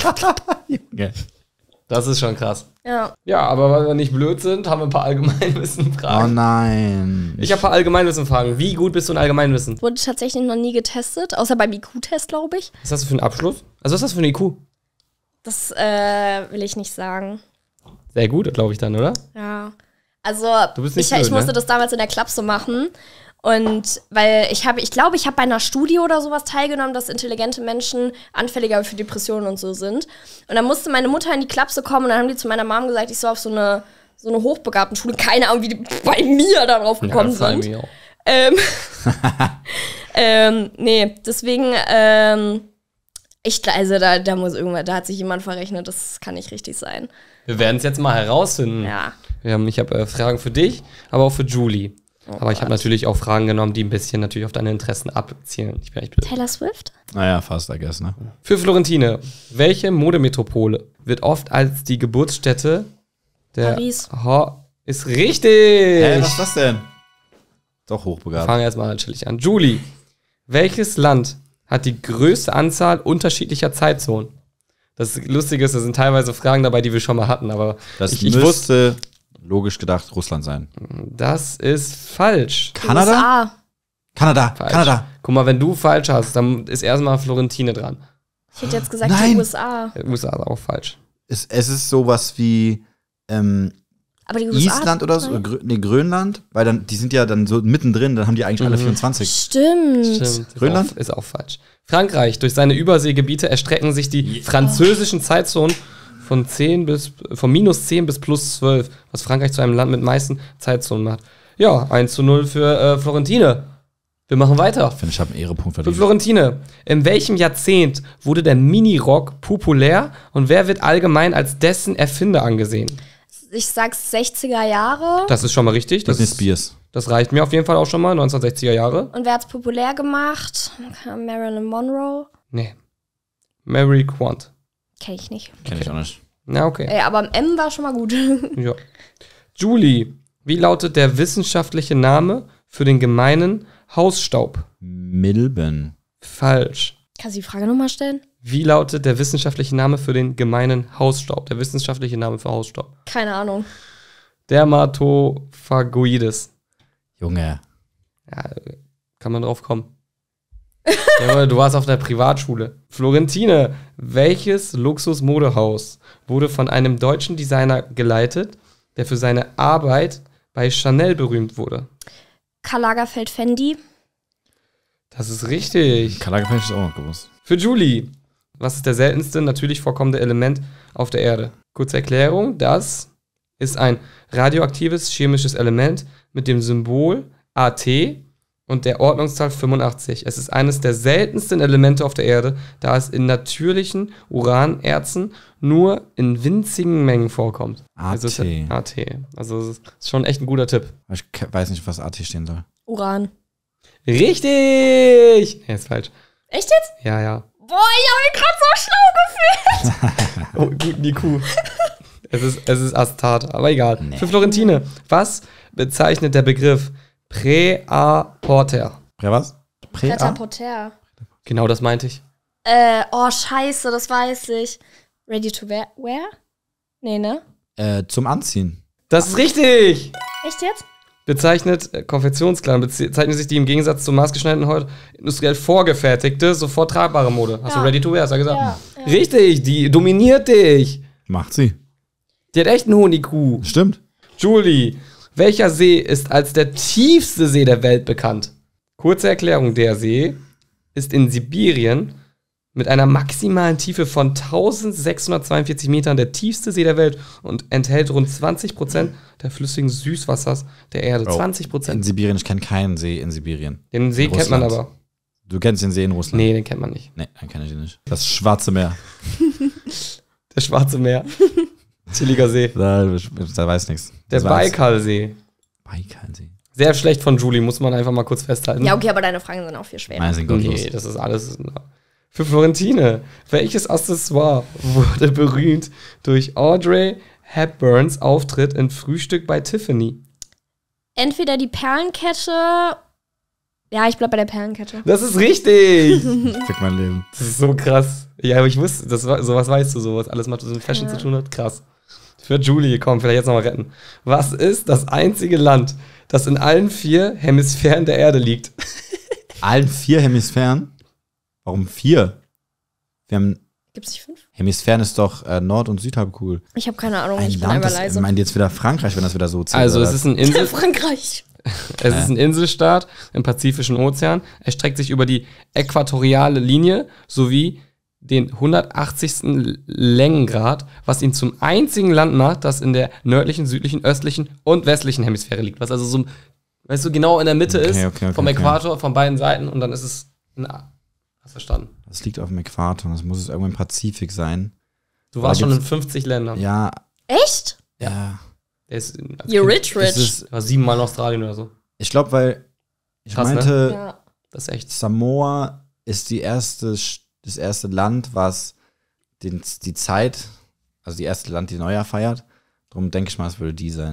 Junge. Das ist schon krass. Ja. Ja, aber weil wir nicht blöd sind, haben wir ein paar Oh Allgemeinwissen-Fragen. nein. ich habe ein paar Allgemeinwissen-Fragen. Wie gut bist du in Allgemeinwissen? Wurde tatsächlich noch nie getestet, außer beim I Q-Test, glaube ich. Was hast du für einen Abschluss? Also was hast du für einen I Q? Das äh, will ich nicht sagen. Sehr gut, glaube ich dann, oder? Ja. Also, Du bist nicht ich, ich blöd, musste ne? das damals in der Klapse machen. Und weil ich habe, ich glaube, ich habe bei einer Studie oder sowas teilgenommen, dass intelligente Menschen anfälliger für Depressionen und so sind. Und dann musste meine Mutter in die Klapse kommen und dann haben die zu meiner Mom gesagt, ich soll auf so eine, so eine hochbegabten Schule, keine Ahnung, wie die bei mir darauf gekommen das frage ich sind. mich auch. Ähm, ähm, nee, deswegen, ähm, ich, also da, da muss irgendwann, da hat sich jemand verrechnet, das kann nicht richtig sein. Wir werden es jetzt mal herausfinden. Ja. Wir haben, ich habe äh, Fragen für dich, aber auch für Julie. aber ich habe natürlich auch Fragen genommen, die ein bisschen natürlich auf deine Interessen abzielen. Ich bin echt blöd. Taylor Swift? Naja, fast, I guess, ne? Für Florentine, welche Modemetropole wird oft als die Geburtsstätte der Paris. Ho Ist richtig. Hä, was ist das denn? Doch hochbegabt. Fangen wir erstmal chillig an. Julie, welches Land hat die größte Anzahl unterschiedlicher Zeitzonen? Das Lustige ist, da sind teilweise Fragen dabei, die wir schon mal hatten, aber Das ich, ich müsste, wusste, logisch gedacht, Russland sein. das ist falsch. Kanada? U S A. Kanada, Falsch. Kanada. Guck mal, wenn du falsch hast, dann ist erstmal Florentine dran. Ich hätte jetzt gesagt, Nein. die U S A. U S A ist auch falsch. Es, es ist sowas wie ähm, Aber die U S A. Island oder so, Grö nee, Grönland, weil dann, die sind ja dann so mittendrin, dann haben die eigentlich alle vierundzwanzig. Stimmt. Stimmt. Ist Grönland? Auch, ist auch falsch. Frankreich, durch seine Überseegebiete erstrecken sich die französischen Zeitzonen von zehn bis, von minus zehn bis plus zwölf, was Frankreich zu einem Land mit meisten Zeitzonen macht. Ja, eins zu null für äh, Florentine. Wir machen weiter. Ich finde, ich habe einen Ehrepunkt Für verdient. Florentine, in welchem Jahrzehnt wurde der Minirock populär und wer wird allgemein als dessen Erfinder angesehen? Ich sag's sechziger Jahre. Das ist schon mal richtig. Das, Britney Spears. das reicht mir auf jeden Fall auch schon mal. neunzehnhundertsechziger Jahre. Und wer hat's populär gemacht? Marilyn Monroe. Nee. Mary Quant. Kenn ich nicht. Kenn ich auch nicht. Na, okay. Ey, aber M war schon mal gut. Ja. Julie, wie lautet der wissenschaftliche Name für den gemeinen Hausstaub? Milben. Falsch. Kannst du die Frage nochmal stellen? Wie lautet der wissenschaftliche Name für den gemeinen Hausstaub? Der wissenschaftliche Name für Hausstaub. Keine Ahnung. Dermatophagoides. Junge. Ja, kann man drauf kommen. Jawohl, du warst auf der Privatschule. Florentine, welches Luxusmodehaus wurde von einem deutschen Designer geleitet, der für seine Arbeit bei Chanel berühmt wurde? Karl Lagerfeld Fendi. Das ist richtig. Karl Lagerfeld ist auch noch gewusst. Für Julie, was ist der seltenste natürlich vorkommende Element auf der Erde? Kurze Erklärung, das ist ein radioaktives chemisches Element mit dem Symbol A T und der Ordnungszahl fünfundachtzig. Es ist eines der seltensten Elemente auf der Erde, da es in natürlichen Uranerzen nur in winzigen Mengen vorkommt. A T. Also es ist A T. Also es ist schon echt ein guter Tipp. Ich ke- weiß nicht, was A T stehen soll. Uran. Richtig! Nee, ist falsch. Echt jetzt? Ja, ja. Boah, ich habe mich gerade so schlau gefühlt. Oh, gut, die Kuh. Es ist, es ist Astat, aber egal. Nee. Für Florentine, was bezeichnet der Begriff Prä-A-Porter? Ja, was? Preta Prä-A? Porter. Genau das meinte ich. Äh, oh, scheiße, das weiß ich. Ready to wear? wear? Nee, ne? Äh, zum Anziehen. Das ist richtig! Echt jetzt? Bezeichnet äh, Konfektionskleidung, bezeichnet sich die im Gegensatz zum maßgeschneiderten heute industriell vorgefertigte, sofort tragbare Mode. Hast Ja. du Ready to Wear, hast du ja gesagt? Ja, ja. Richtig, die dominiert dich. Macht sie. Die hat echt einen Hohn I Q. Stimmt. Julie, welcher See ist als der tiefste See der Welt bekannt? Kurze Erklärung, der See ist in Sibirien mit einer maximalen Tiefe von eintausendsechshundertzweiundvierzig Metern der tiefste See der Welt und enthält rund zwanzig Prozent der flüssigen Süßwassers der Erde. Oh. zwanzig In Prozent. Sibirien, ich kenne keinen See in Sibirien. Den See In kennt man Russland. aber. Du kennst den See in Russland? Nee, den kennt man nicht. Nee, dann kenne ich den nicht. Das Schwarze Meer. Der Schwarze Meer. Chilliger See. Da, da weiß nichts. Der Das weiß- Baikalsee. Baikalsee. Sehr schlecht von Julie, muss man einfach mal kurz festhalten. Ja, okay, aber deine Fragen sind auch viel schwerer. Meine sind gottlos. Nee, das ist alles. Für Florentine, welches Accessoire wurde berühmt durch Audrey Hepburns Auftritt in Frühstück bei Tiffany? Entweder die Perlenkette. Ja, ich bleib bei der Perlenkette. Das ist richtig! Fick mein Leben. Das ist so krass. Ja, aber ich wusste, das war, sowas weißt du, sowas alles, was mit Fashion Ja. zu tun hat. Krass. Für Julie, komm, vielleicht jetzt nochmal retten. Was ist das einzige Land, das in allen vier Hemisphären der Erde liegt? Allen vier Hemisphären? Warum vier? Wir haben. Gibt's nicht fünf? Hemisphären ist doch äh, Nord- und Südhalbkugel. Ich habe keine Ahnung, Ein ich bin Land, einfach das leise. meint jetzt wieder Frankreich, wenn das wieder so zählt. Also, oder es was? ist ein Insel. Frankreich. Es ist ein Inselstaat im Pazifischen Ozean. Er streckt sich über die äquatoriale Linie sowie den hundertachtzigsten Längengrad, was ihn zum einzigen Land macht, das in der nördlichen, südlichen, östlichen und westlichen Hemisphäre liegt. Was also so, weißt du, genau in der Mitte Okay, ist, okay, okay, vom okay. Äquator, von beiden Seiten und dann ist es ein A. Hast verstanden? Das liegt auf dem Äquator. Das muss es irgendwo im Pazifik sein. Du warst Aber schon in gibt's- fünfzig Ländern. Ja, Echt? ja. Der ist, als You Kind- rich, Es rich. ist, war siebenmal in Australien oder so. ich glaube, weil ich Krass, ne? meinte, Ja. Das ist echt. Samoa ist die erste, das erste Land, was den, die Zeit, also die erste Land, die Neujahr feiert. Darum denke ich mal, es würde die sein.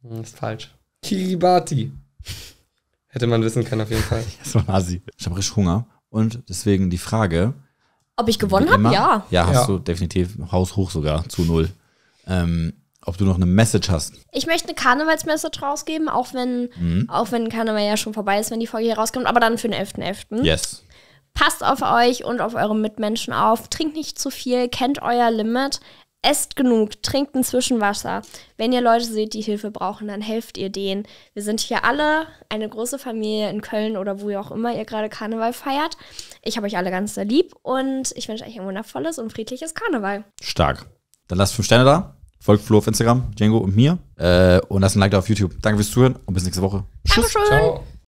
Das ist falsch. Kiribati. Hätte man wissen können, auf jeden Fall. Das war ein Asi. Ich habe richtig Hunger. Und deswegen die Frage. Ob ich gewonnen wie habe? immer- Ja. Ja, hast Ja. du definitiv haushoch sogar zu null. Ähm, ob du noch eine Message hast. Ich möchte eine Karnevalsmessage rausgeben, auch wenn, Mhm. auch wenn Karneval ja schon vorbei ist, wenn die Folge hier rauskommt, aber dann für den elften elften Yes. Passt auf euch und auf eure Mitmenschen auf. Trinkt nicht zu viel, kennt euer Limit. Esst genug, trinkt inzwischen Wasser. Wenn ihr Leute seht, die Hilfe brauchen, dann helft ihr denen. Wir sind hier alle eine große Familie in Köln oder wo ihr auch immer ihr gerade Karneval feiert. Ich habe euch alle ganz sehr lieb und ich wünsche euch ein wundervolles und friedliches Karneval. Stark. Dann lasst fünf Sterne da. Folgt Flo auf Instagram, Django und mir. Äh, und lasst ein Like da auf YouTube. Danke fürs Zuhören und bis nächste Woche. Dankeschön. Ciao.